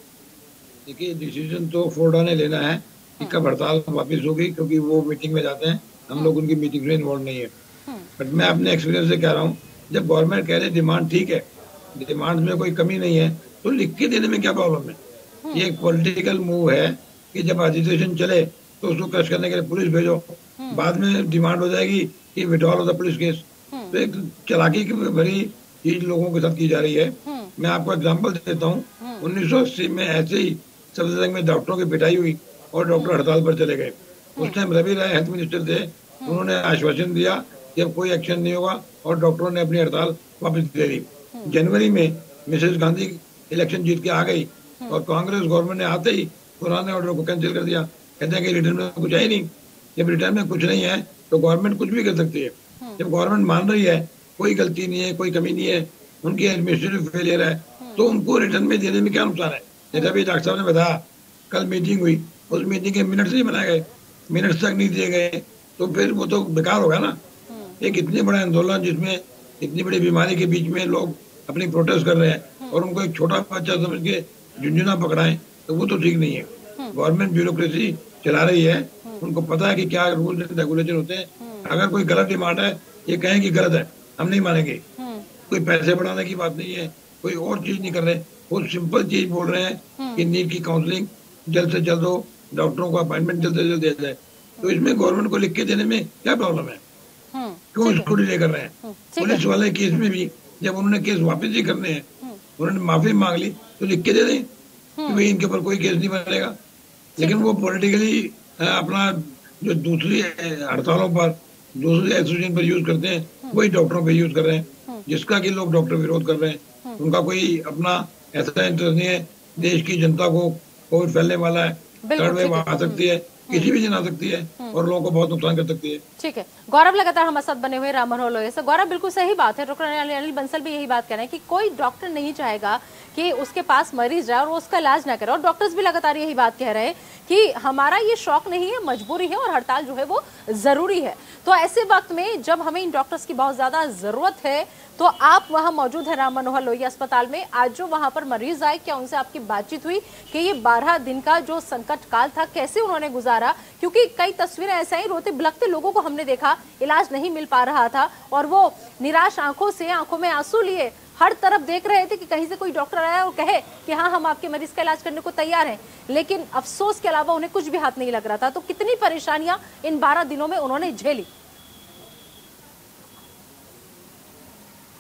देखिए, डिसीजन तो फोर्डा ने लेना है कि कब हड़ताल वापस होगी, क्योंकि वो मीटिंग में जाते हैं, हम लोग उनकी मीटिंग में इन्वॉल्व नहीं है। बट मैं अपने एक्सपीरियंस से कह रहा हूँ, जब गवर्नमेंट कह रहे डिमांड ठीक है, डिमांड में कोई कमी नहीं है, तो लिख के देने में क्या प्रॉब्लम है? ये एक पॉलिटिकल मूव है कि जब एजिटेशन चले तो उसको क्रश करने के लिए पुलिस भेजो, बाद में डिमांड हो जाएगी कि withdrawal of the police case. तो एक चालाकी की भरी चीज लोगों के साथ की जा रही है। मैं आपको एग्जांपल देता हूँ, 1980 में ऐसे ही सफदरजंग में डॉक्टरों की पिटाई हुई और डॉक्टर हड़ताल पर चले गए। उस time Ravi Rai health minister थे, उन्होंने आश्वासन दिया कि अब कोई एक्शन नहीं होगा, और डॉक्टरों ने अपनी हड़ताल वापस ले ली। जनवरी में मिसेस गांधी इलेक्शन जीत के आ गई, और कांग्रेस गवर्नमेंट ने आते ही पुराने ऑर्डर को कैंसिल कर दिया। कहते हैं कि रिटर्न में कुछ है ही नहीं। जब रिटर्न में कुछ नहीं है तो गवर्नमेंट कुछ भी कर सकती है। जब गवर्नमेंट मान रही है कोई गलती नहीं है, कोई कमी नहीं है, उनकी एडमिनिस्ट्रेटिव फेलियर है, तो उनको रिटर्न में देने में क्या नुकसान है? जैसा भी डॉक्टर साहब ने बताया, कल मीटिंग हुई, उस मीटिंग के मिनट्स नहीं बनाए गए, मिनट्स तक नहीं दिए गए, तो फिर वो तो बेकार होगा ना। एक इतने बड़ा आंदोलन जिसमें इतनी बड़ी बीमारी के बीच में लोग अपनी प्रोटेस्ट कर रहे हैं और उनको एक छोटा बच्चा समझ के झुंझुना पकड़ाएं, तो वो तो ठीक नहीं है। गवर्नमेंट ब्यूरोक्रेसी चला रही है, उनको पता है कि क्या रूल एंड रेगुलेशन होते हैं। अगर कोई गलत डिमांड है, ये कहें कि गलत है, हम नहीं मानेंगे। कोई पैसे बढ़ाने की बात नहीं है, कोई और चीज नहीं कर रहे, वो सिंपल चीज बोल रहे हैं कि नीट की काउंसलिंग जल्द से जल्द हो, डॉक्टरों को अपॉइंटमेंट जल्द से जल्द दिया जाए। तो इसमें गवर्नमेंट को लिख के देने में क्या प्रॉब्लम है? क्यों इसको डिले कर रहे हैं? पुलिस वाले केस में भी जब उन्होंने केस वापस ही करने हैं, उन्होंने माफी मांग ली, तो लिख के दे दें कि भाई इनके ऊपर कोई केस नहीं बनेगा। लेकिन वो पॉलिटिकली अपना जो दूसरी हड़तालों पर, दूसरी एसोसिएशन पर यूज करते हैं, वही डॉक्टरों पे यूज कर रहे हैं, जिसका कि लोग डॉक्टर विरोध कर रहे हैं। उनका कोई अपना ऐसा इंटरेस्ट नहीं है। देश की जनता को कोविड फैलने वाला है, थर्ड वेव आ सकती है, किसी भी दिन आ सकती है, और लोगों को बहुत नुकसान कर सकती है। ठीक है, गौरव लगातार हमारे साथ बने हुए राम मनोहर लोहिया से। गौरव, बिल्कुल सही बात है, डॉक्टर अनिल बंसल भी यही बात कह रहे हैं कि कोई डॉक्टर नहीं चाहेगा कि उसके पास मरीज जाए और वो उसका इलाज ना करे, और डॉक्टर्स भी लगातार यही बात कह रहे हैं कि हमारा ये शौक नहीं है, मजबूरी है, और हड़ताल जो है वो जरूरी है। तो ऐसे वक्त में जब हमें इन डॉक्टर्स की बहुत ज्यादा जरूरत है, तो आप वहां मौजूद है राम मनोहर लोहिया अस्पताल में। आज जो वहां पर मरीज आए, क्या उनसे आपकी बातचीत हुई कि ये 12 दिन का जो संकट काल था कैसे उन्होंने गुजारा? क्योंकि कई तस्वीरें ऐसे ही रोते बिलखते लोगों को हमने देखा, इलाज नहीं मिल पा रहा था, और वो निराश आंखों से, आंखों में आंसू लिए हर तरफ देख रहे थे कि कहीं से कोई डॉक्टर आया और कहे कि हाँ, हम आपके मरीज का इलाज करने को तैयार हैं। लेकिन अफसोस के अलावा उन्हें कुछ भी हाथ नहीं लग रहा था। तो कितनी परेशानियां इन 12 दिनों में उन्होंने झेली?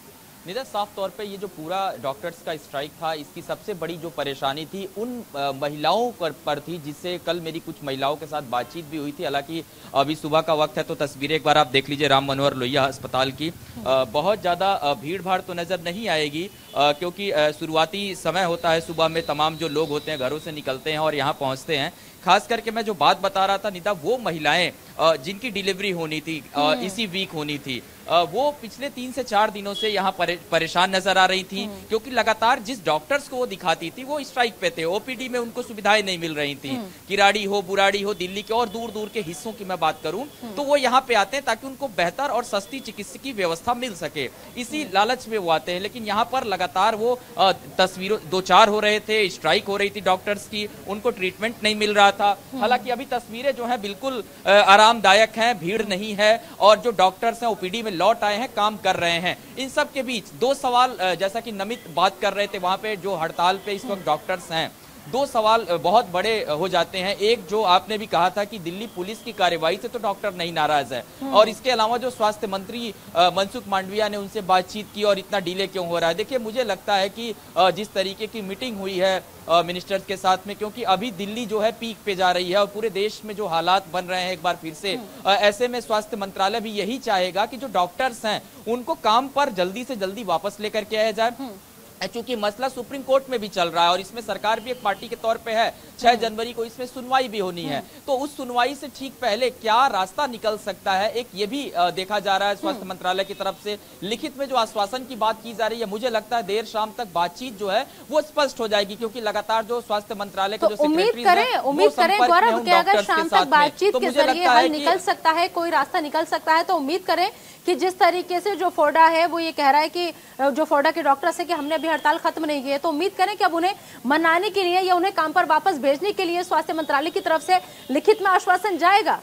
निदा, साफ तौर पे ये जो पूरा डॉक्टर्स का स्ट्राइक था, इसकी सबसे बड़ी जो परेशानी थी उन महिलाओं पर थी, जिससे कल मेरी कुछ महिलाओं के साथ बातचीत भी हुई थी। हालांकि अभी सुबह का वक्त है, तो तस्वीरें एक बार आप देख लीजिए राम मनोहर लोहिया अस्पताल की। बहुत ज़्यादा भीड़ भाड़ तो नज़र नहीं आएगी, क्योंकि शुरुआती समय होता है, सुबह में तमाम जो लोग होते हैं घरों से निकलते हैं और यहाँ पहुँचते हैं। खास करके मैं जो बात बता रहा था निदा, वो महिलाएं जिनकी डिलीवरी होनी थी, इसी वीक होनी थी, वो पिछले 3 से 4 दिनों से यहाँ परेशान नजर आ रही थी, क्योंकि लगातार जिस डॉक्टर्स को वो दिखाती थी वो स्ट्राइक पे थे। ओपीडी में उनको सुविधाएं नहीं मिल रही थी। किराड़ी हो, बुराड़ी हो, दिल्ली के और दूर दूर के हिस्सों की मैं बात करूं तो वो यहाँ पे आते हैं ताकि उनको बेहतर और सस्ती चिकित्सकीय व्यवस्था मिल सके, इसी लालच में वो आते हैं। लेकिन यहाँ पर लगातार वो तस्वीरों 2-4 हो रहे थे, स्ट्राइक हो रही थी डॉक्टर्स की, उनको ट्रीटमेंट नहीं मिल रहा था। हालांकि अभी तस्वीरें जो है बिल्कुल आरामदायक हैं, भीड़ नहीं है, और जो डॉक्टर्स हैं ओपीडी में लौट आए हैं, काम कर रहे हैं। इन सब के बीच 2 सवाल, जैसा कि नमित बात कर रहे थे, वहां पे जो हड़ताल पे इस वक्त डॉक्टर्स हैं, 2 सवाल बहुत बड़े हो जाते हैं। एक, जो आपने भी कहा था कि दिल्ली पुलिस की कार्रवाई से तो डॉक्टर नहीं नाराज है, और इसके अलावा जो स्वास्थ्य मंत्री मनसुख मांडविया ने उनसे बातचीत की और इतना डिले क्यों हो रहा है। देखिए, मुझे लगता है कि जिस तरीके की मीटिंग हुई है मिनिस्टर्स के साथ में, क्योंकि अभी दिल्ली जो है पीक पे जा रही है और पूरे देश में जो हालात बन रहे हैं एक बार फिर से, ऐसे में स्वास्थ्य मंत्रालय भी यही चाहेगा कि जो डॉक्टर्स हैं उनको काम पर जल्दी से जल्दी वापस लेकर के आया जाए। चूंकि मसला सुप्रीम कोर्ट में भी चल रहा है और इसमें सरकार भी एक पार्टी के तौर पे है, 6 जनवरी को इसमें सुनवाई भी होनी है, तो उस सुनवाई से ठीक पहले क्या रास्ता निकल सकता है, एक ये भी देखा जा रहा है स्वास्थ्य मंत्रालय की तरफ से। लिखित में जो आश्वासन की बात की जा रही है, मुझे लगता है देर शाम तक बातचीत जो है वो स्पष्ट हो जाएगी, क्योंकि लगातार जो स्वास्थ्य मंत्रालय के जो सेक्रेटरी हैं, उम्मीद करें गौरव कि अगर शाम तक बातचीत के जरिए हल निकल सकता है, कोई रास्ता निकल सकता है, तो उम्मीद करें कि जिस तरीके से जो फोर्डा है वो ये कह रहा है कि जो फोर्डा के डॉक्टर्स है कि हमने अभी हड़ताल खत्म नहीं की है, तो उम्मीद करें कि अब उन्हें मनाने के लिए या उन्हें काम पर वापस भेजने के लिए स्वास्थ्य मंत्रालय की तरफ से लिखित में आश्वासन जाएगा।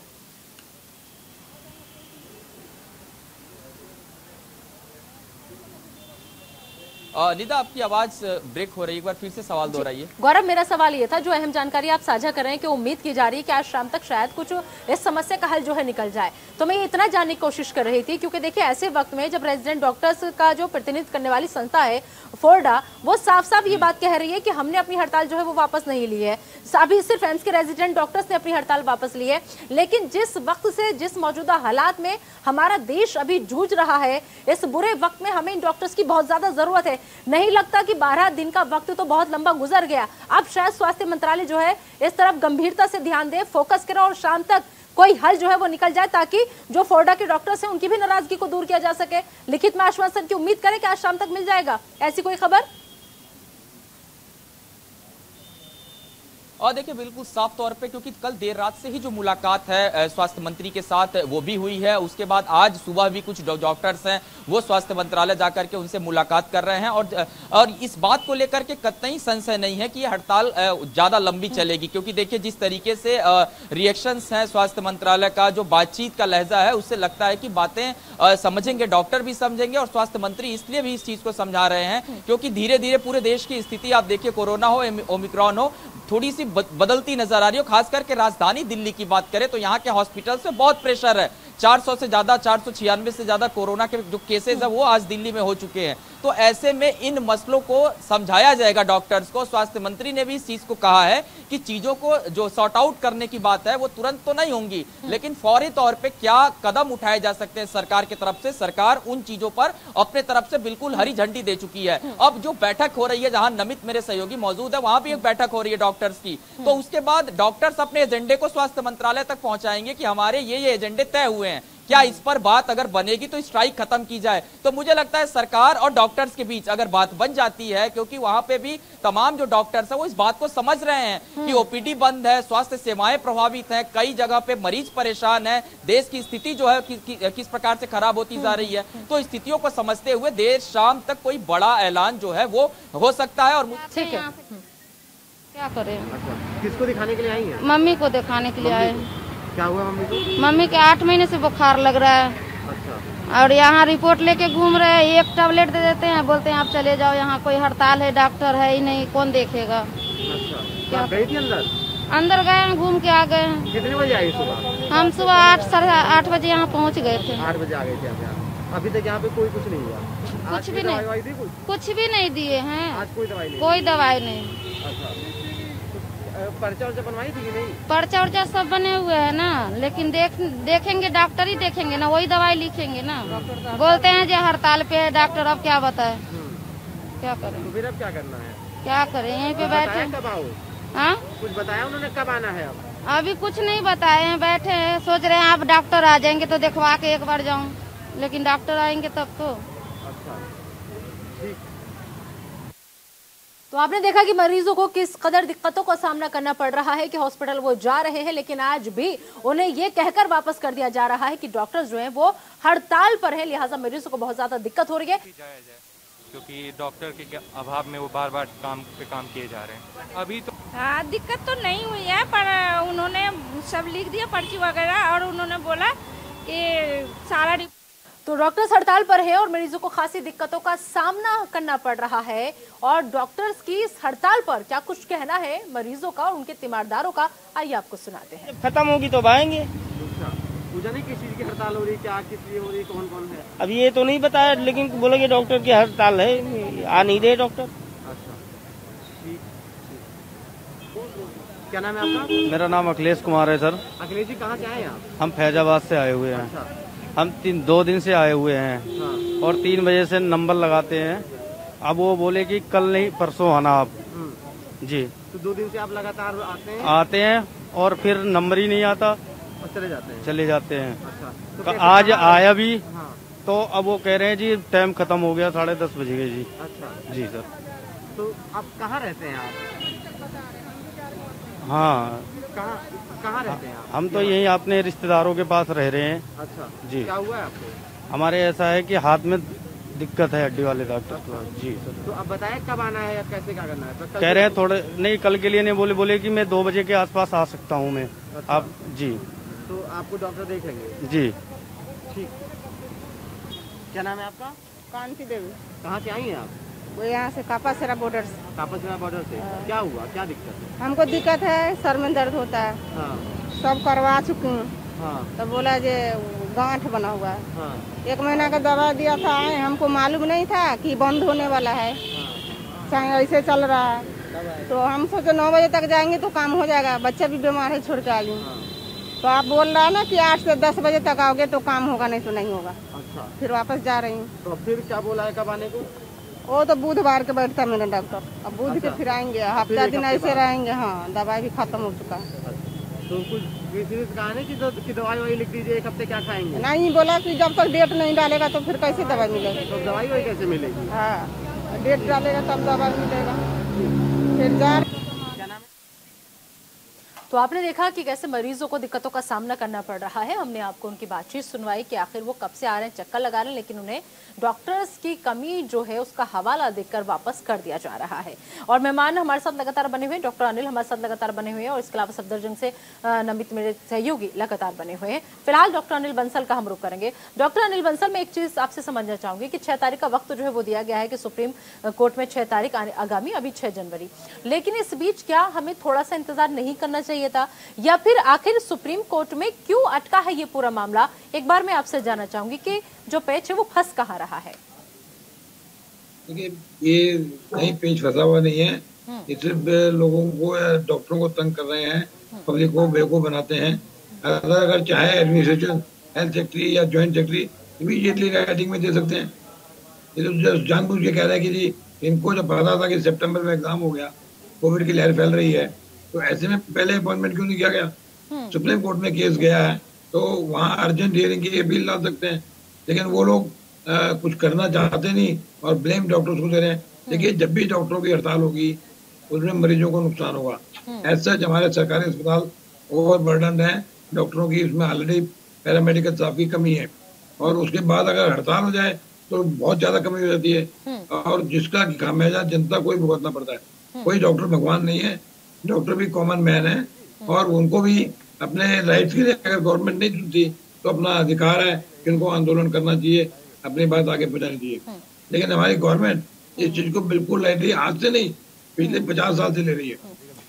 निदा, आपकी आवाज ब्रेक हो रही है, एक बार फिर से सवाल दोहराइए। गौरव, मेरा सवाल ये था, जो अहम जानकारी आप साझा कर रहे हैं कि उम्मीद की जा रही है कि आज शाम तक शायद कुछ इस समस्या का हल जो है निकल जाए, तो मैं ये इतना जानने की कोशिश कर रही थी, क्योंकि देखिए ऐसे वक्त में जब रेजिडेंट डॉक्टर्स का जो प्रतिनिधित्व करने वाली संस्था है फोर्डा, वो साफ साफ ये बात कह रही है कि हमने अपनी हड़ताल जो है वो वापस नहीं ली है, अभी सिर्फ एम्स के रेजिडेंट डॉक्टर्स ने अपनी हड़ताल वापस ली है। लेकिन जिस वक्त से, जिस मौजूदा हालात में हमारा देश अभी जूझ रहा है, इस बुरे वक्त में हमें इन डॉक्टर्स की बहुत ज्यादा जरूरत है। नहीं लगता कि 12 दिन का वक्त तो बहुत लंबा गुजर गया, अब शायद स्वास्थ्य मंत्रालय जो है इस तरफ गंभीरता से ध्यान दे, फोकस करे और शाम तक कोई हल जो है वो निकल जाए, ताकि जो फोर्डा के डॉक्टर्स हैं उनकी भी नाराजगी को दूर किया जा सके। लिखित में आश्वासन की उम्मीद करें कि आज शाम तक मिल जाएगा, ऐसी कोई खबर? और देखिए, बिल्कुल साफ तौर पे, क्योंकि कल देर रात से ही जो मुलाकात है स्वास्थ्य मंत्री के साथ वो भी हुई है, उसके बाद आज सुबह भी कुछ डॉक्टर्स हैं वो स्वास्थ्य मंत्रालय जाकर के उनसे मुलाकात कर रहे हैं, और इस बात को लेकर के कतई संशय नहीं है कि ये हड़ताल ज्यादा लंबी चलेगी, क्योंकि देखिए जिस तरीके से रिएक्शंस हैं स्वास्थ्य मंत्रालय का, जो बातचीत का लहजा है, उससे लगता है कि बातें समझेंगे, डॉक्टर भी समझेंगे और स्वास्थ्य मंत्री इसलिए भी इस चीज को समझा रहे हैं, क्योंकि धीरे धीरे पूरे देश की स्थिति आप देखिए, कोरोना हो, ओमिक्रॉन हो, थोड़ी सी बदलती नजर आ रही हो। खास करके राजधानी दिल्ली की बात करें तो यहाँ के हॉस्पिटल्स में बहुत प्रेशर है, 400 से ज्यादा, 496 से ज्यादा कोरोना के जो केसेस है वो आज दिल्ली में हो चुके हैं। तो ऐसे में इन मसलों को समझाया जाएगा डॉक्टर्स को। स्वास्थ्य मंत्री ने भी इस चीज को कहा है कि चीजों को जो सॉर्ट आउट करने की बात है वो तुरंत तो नहीं होंगी, लेकिन फौरी तौर पे क्या कदम उठाए जा सकते हैं सरकार की तरफ से, सरकार उन चीजों पर अपने तरफ से बिल्कुल हरी झंडी दे चुकी है। अब जो बैठक हो रही है, जहां नमित मेरे सहयोगी मौजूद है, वहां भी एक बैठक हो रही है डॉक्टर्स की, तो उसके बाद डॉक्टर्स अपने एजेंडे को स्वास्थ्य मंत्रालय तक पहुंचाएंगे कि हमारे ये एजेंडे तय हुए हैं, क्या इस पर बात अगर बनेगी तो स्ट्राइक खत्म की जाए। तो मुझे लगता है सरकार और डॉक्टर्स के बीच अगर बात बन जाती है, क्योंकि वहां पे भी तमाम जो डॉक्टर्स हैं वो इस बात को समझ रहे हैं कि ओपीडी बंद है, स्वास्थ्य सेवाएं प्रभावित हैं, कई जगह पे मरीज परेशान है, देश की स्थिति जो है किस प्रकार से खराब होती जा रही है, तो स्थितियों को समझते हुए देर शाम तक कोई बड़ा ऐलान जो है वो हो सकता है। और ठीक है, क्या करें? किसको दिखाने के लिए आई है? मम्मी को दिखाने के लिए आए। क्या हुआ मम्मी को? मम्मी के 8 महीने से बुखार लग रहा है। अच्छा। और यहाँ रिपोर्ट लेके घूम रहे हैं, एक टैबलेट दे देते हैं, बोलते हैं आप चले जाओ, यहाँ कोई हड़ताल है, डॉक्टर है ही नहीं, कौन देखेगा। अच्छा, क्या गई थी अंदर? अंदर गए हैं, घूम के आ गए हैं। कितने बजे आई सुबह? हम सुबह 8 साढ़े 8 बजे यहाँ पहुँच गए थे। 8 बजे आ गए थे आप यहाँ? अभी तक यहाँ पे कोई कुछ नहीं हुआ? कुछ भी नहीं, कुछ भी नहीं दिए हैं। आज कोई दवाई नहीं? कोई दवाई नहीं। अच्छा, पर्चा वर्चा बनवाई थी कि नहीं? पर्चा वर्चा सब बने हुए हैं ना, लेकिन देखेंगे डॉक्टर ही देखेंगे ना, वही दवाई लिखेंगे ना। बोलते हैं जो हड़ताल पे है डॉक्टर, अब क्या बताए, क्या करें? तो फिर अब क्या करना है? क्या करें, यहीं पे बैठे। कब आओ? हाँ, कुछ बताया उन्होंने कब आना है? अब अभी कुछ नहीं बताए हैं, बैठे हैं, सोच रहे हैं आप डॉक्टर आ जाएंगे तो दिखवा के एक बार जाऊं, लेकिन डॉक्टर आएंगे तब तो। अच्छा, ठीक। तो आपने देखा कि मरीजों को किस कदर दिक्कतों का सामना करना पड़ रहा है कि हॉस्पिटल वो जा रहे हैं, लेकिन आज भी उन्हें ये कहकर वापस कर दिया जा रहा है कि डॉक्टर्स जो हैं वो हड़ताल पर हैं, लिहाजा मरीजों को बहुत ज्यादा दिक्कत हो रही है। क्योंकि डॉक्टर के अभाव में वो बार बार काम पे काम किए जा रहे हैं। अभी तो हाँ, दिक्कत तो नहीं हुई है, पर उन्होंने सब लिख दिया पर्ची वगैरह, और उन्होंने बोला कि सारा। तो डॉक्टर्स हड़ताल पर है और मरीजों को खासी दिक्कतों का सामना करना पड़ रहा है। और डॉक्टर्स की इस हड़ताल पर क्या कुछ कहना है मरीजों का और उनके तीमारदारों का, आइए आपको सुनाते हैं। खत्म होगी तो आएंगे। पूछा नहीं किस चीज की हड़ताल हो रही, क्या किस लिए हो रही, कौन कौन है? अब ये तो नहीं बताया, लेकिन बोलेंगे डॉक्टर की हड़ताल है, आ नहीं रहे डॉक्टर। अच्छा, ठीक। क्या नाम है आपका? मेरा नाम अखिलेश कुमार है सर। अखिलेश जी कहाँ से आए आप? हम फैजाबाद से आए हुए हैं। अच्छा। हम 2 दिन से आए हुए हैं। हाँ। और 3 बजे से नंबर लगाते हैं। अब वो बोले कि कल नहीं परसों आना आप। जी। तो 2 दिन से आप लगातार आते हैं और फिर नंबर ही नहीं आता और चले जाते हैं। अच्छा, तो आज आया भी। हाँ। तो अब वो कह रहे हैं जी टाइम खत्म हो गया, 10:30 बजे गए जी। अच्छा जी सर। तो आप कहाँ रहते हैं आप? हाँ, कहाँ रहते हैं आप? हम तो यहीं अपने रिश्तेदारों के पास रह रहे हैं। अच्छा जी। क्या हुआ है आपको? हमारे ऐसा है कि हाथ में दिक्कत है हड्डी वाले डॉक्टर। जी सर। तो अब बताए कब आना है या कैसे क्या करना है? कह रहे हैं थोड़े नहीं, कल के लिए नहीं बोले कि मैं 2 बजे के आसपास आ सकता हूँ मैं। अच्छा। आप जी। तो आपको डॉक्टर देखेंगे? जी। ठीक। क्या नाम है आपका? कांति देवी। कहाँ से आई हैं आप? वो यहाँ से कापासेरा बॉर्डर से। कापासेरा बॉर्डर से। क्या हुआ, क्या दिक्कत है? हमको दिक्कत है, सर में दर्द होता है। हाँ। सब करवा चुकी हूँ। हाँ। तो बोला जे गांठ बना हुआ है। हाँ। 1 महीना का दवा दिया था, आए हमको मालूम नहीं था कि बंद होने वाला है। हाँ। ऐसे चल रहा है, तो हम सोचे 9 बजे तक जाएंगे तो काम हो जाएगा, बच्चा भी बीमार है, छोड़ के आ गई। तो आप बोल रहा है ना कि 8 से 10 बजे तक आओगे तो काम होगा, नहीं तो नहीं होगा। अच्छा। फिर वापस जा रही हूँ। तो फिर क्या बोला है कब आने को? वो तो बुधवार के बैठता मेरा डॉक्टर, अब बुध के फिर आएंगे, हफ्ता दिन ऐसे रहेंगे। हाँ, दवाई भी खत्म हो चुका है। तो कुछ कहा नहीं कि दवाई लिख दीजिए, 1 हफ्ते क्या खाएंगे? नहीं, बोला कि जब तक डेट नहीं डालेगा तो फिर कैसे दवाई मिलेगी। तो दवाई कैसे मिलेगी? हाँ, डेट डालेगा तब दवाई मिलेगा। फिर जा। तो आपने देखा कि कैसे मरीजों को दिक्कतों का सामना करना पड़ रहा है। हमने आपको उनकी बातचीत सुनवाई कि आखिर वो कब से आ रहे हैं, चक्कर लगा रहे हैं, लेकिन उन्हें डॉक्टर्स की कमी जो है उसका हवाला देकर वापस कर दिया जा रहा है। और मेहमान हमारे साथ लगातार बने हुए हैं, डॉक्टर अनिल हमारे साथ लगातार बने हुए हैं, और इसके अलावा सफदरजंग से नमित मेरे सहयोगी लगातार बने हुए हैं। फिलहाल डॉक्टर अनिल बंसल का हम रुख करेंगे। डॉक्टर अनिल बंसल, मैं एक चीज आपसे समझना चाहूंगी कि 6 तारीख का वक्त जो है वो दिया गया है कि सुप्रीम कोर्ट में 6 तारीख आगामी, अभी 6 जनवरी, लेकिन इस बीच क्या हमें थोड़ा सा इंतजार नहीं करना चाहिए था, या फिर आखिर सुप्रीम कोर्ट में क्यों अटका है ये पूरा मामला? एक बार मैं आपसे जानना चाहूंगी कि जो पेच है वो फंस कहाँ रहा है? देखिए, ये कहीं पेच फंसा हुआ नहीं है, ये सिर्फ लोगों को, डॉक्टरों को तंग कर रहे हैं, पब्लिक को बेवकूफ बनाते हैं। अगर चाहे एडमिनिस्ट्रेशन, हेल्थ सेक्रेटरी या ज्वाइंट सेक्रेटरी इमीडिएटली राइटिंग में दे सकते हैं। ये तो जानबूझ के कह रहे हैं कि जी इनको जब पता था कि सितंबर में एग्जाम हो गया, कोविड की लहर फैल रही है, तो ऐसे में पहले अपॉइंटमेंट क्यों नहीं किया गया? सुप्रीम कोर्ट में केस गया है तो वहाँ अर्जेंट हियरिंग की अपील ला सकते हैं, लेकिन वो लोग कुछ करना चाहते नहीं और ब्लेम डॉक्टर्स को दे रहे हैं। देखिए, जब भी डॉक्टरों की हड़ताल होगी उसमें मरीजों को नुकसान होगा। ऐसा हमारे सरकारी अस्पताल ओवर बर्डन है डॉक्टरों की, इसमें ऑलरेडी पैरामेडिकल स्टाफ की कमी है, और उसके बाद अगर हड़ताल हो जाए तो बहुत ज्यादा कमी हो जाती है, और जिसका खामियाजा जनता को ही भुगतना पड़ता है। कोई डॉक्टर भगवान नहीं है, डॉक्टर भी कॉमन मैन है, और उनको भी अपने राइट्स के लिए अगर गवर्नमेंट नहीं सुनती तो अपना अधिकार है कि उनको आंदोलन करना चाहिए, अपनी बात आगे पहुंचानी चाहिए। लेकिन हमारी गवर्नमेंट इस चीज को बिल्कुल लाइटली आज से नहीं, पिछले 50 साल से ले रही है।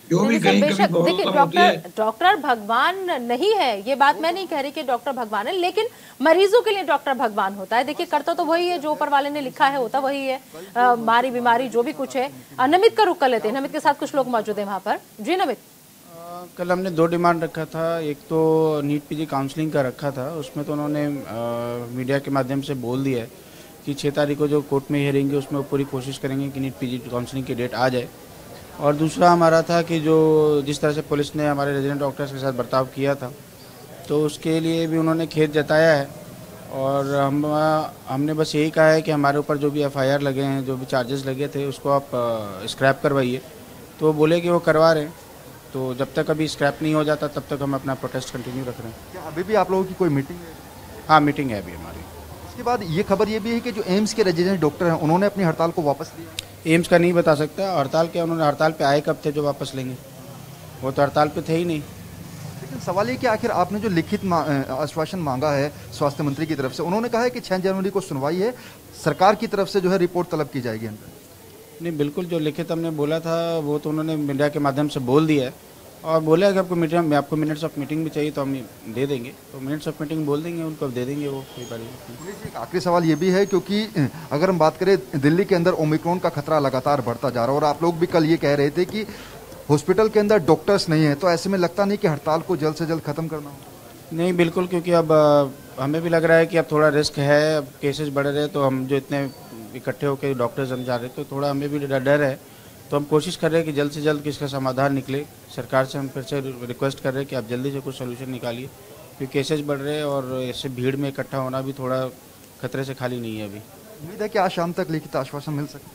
जो भी कहीं कभी देखिए डॉक्टर भगवान नहीं है, ये बात मैं नहीं कह रही कि डॉक्टर भगवान है, लेकिन मरीजों के लिए डॉक्टर भगवान होता है। देखिए करता तो वही है जो ऊपर वाले ने लिखा है, होता वही है। मारी बीमारी जो भी कुछ है। नमित का रुख कर लेते हैं, नमित के साथ कुछ लोग मौजूद है वहाँ पर। जी नमित, कल हमने 2 डिमांड रखा था। एक तो नीट पीजी काउंसलिंग का रखा था, उसमें तो उन्होंने मीडिया के माध्यम से बोल दिया है कि 6 तारीख को जो कोर्ट में हियरिंग है उसमें पूरी कोशिश करेंगे कि नीट पीजी काउंसलिंग की डेट आ जाए। और दूसरा हमारा था कि जो जिस तरह से पुलिस ने हमारे रेजिडेंट डॉक्टर्स के साथ बर्ताव किया था, तो उसके लिए भी उन्होंने खेद जताया है। और हमने बस यही कहा है कि हमारे ऊपर जो भी FIR लगे हैं, जो भी चार्जेस लगे थे, उसको आप स्क्रैप करवाइए। तो वो बोले कि वो करवा रहे हैं, तो जब तक अभी स्क्रैप नहीं हो जाता तब तक हम अपना प्रोटेस्ट कंटिन्यू रख रहे हैं। क्या अभी भी आप लोगों की कोई मीटिंग है? हाँ, मीटिंग है अभी हमारी। उसके बाद ये खबर ये भी है कि जो एम्स के रेजिडेंट डॉक्टर हैं उन्होंने अपनी हड़ताल को वापस लिया। एम्स का नहीं बता सकता हड़ताल क्या, उन्होंने हड़ताल पे आए कब थे जो वापस लेंगे, वो तो हड़ताल पे थे ही नहीं। लेकिन सवाल ये कि आखिर आपने जो लिखित आश्वासन मांगा है स्वास्थ्य मंत्री की तरफ से, उन्होंने कहा है कि 6 जनवरी को सुनवाई है, सरकार की तरफ से जो है रिपोर्ट तलब की जाएगी अंदर। नहीं, बिल्कुल जो लिखित हमने बोला था वो तो उन्होंने मीडिया के माध्यम से बोल दिया है और बोला कि आपको मिनट्स ऑफ मीटिंग भी चाहिए तो हम दे देंगे, तो मिनट्स ऑफ मीटिंग बोल देंगे उनको, दे देंगे वो, कोई बात नहीं। एक आखिरी सवाल ये भी है क्योंकि अगर हम बात करें दिल्ली के अंदर ओमिक्रॉन का खतरा लगातार बढ़ता जा रहा है और आप लोग भी कल ये कह रहे थे कि हॉस्पिटल के अंदर डॉक्टर्स नहीं है, तो ऐसे में लगता नहीं कि हड़ताल को जल्द से जल्द खत्म करना हो? नहीं, बिल्कुल, क्योंकि अब हमें भी लग रहा है कि अब थोड़ा रिस्क है, अब केसेस बढ़ रहे हैं, तो हम जो इतने इकट्ठे होकर डॉक्टर्स हम जा रहे हैं तो थोड़ा हमें भी डर है। तो हम कोशिश कर रहे हैं कि जल्द से जल्द किसका समाधान निकले। सरकार से हम फिर से रिक्वेस्ट कर रहे हैं कि आप जल्दी से कुछ सोल्यूशन निकालिए, क्योंकि केसेस बढ़ रहे हैं और ऐसे भीड़ में इकट्ठा होना भी थोड़ा खतरे से खाली नहीं है। अभी उम्मीद है कि आज शाम तक लिखित आश्वासन मिल सकता है।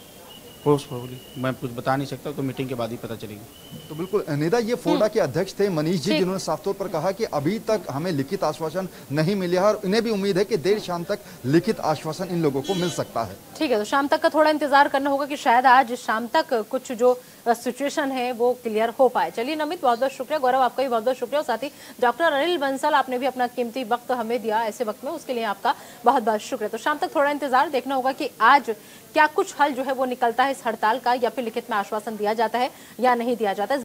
मैं कुछ बता नहीं सकता, तो मीटिंग के बाद ही पता चलेगी। तो बिल्कुल निदा, ये फोर्डा के अध्यक्ष थे मनीष जी, जिन्होंने साफ तौर पर कहा कि अभी तक हमें लिखित आश्वासन नहीं मिला है और इन्हें भी उम्मीद है कि देर शाम तक लिखित आश्वासन इन लोगों को मिल सकता है। ठीक है, तो शाम तक का थोड़ा इंतजार करना होगा कि शायद आज शाम तक कुछ जो सिचुएशन है वो क्लियर हो पाए। चलिए नमित, बहुत बहुत शुक्रिया। गौरव, आपका भी बहुत बहुत शुक्रिया। और साथ ही डॉक्टर अनिल बंसल, आपने भी अपना कीमती वक्त हमें दिया ऐसे वक्त में, उसके लिए आपका बहुत बहुत शुक्रिया। तो शाम तक थोड़ा इंतजार देखना होगा कि आज क्या कुछ हल जो है वो निकलता है इस हड़ताल का, या फिर लिखित में आश्वासन दिया जाता है या नहीं दिया जाता है।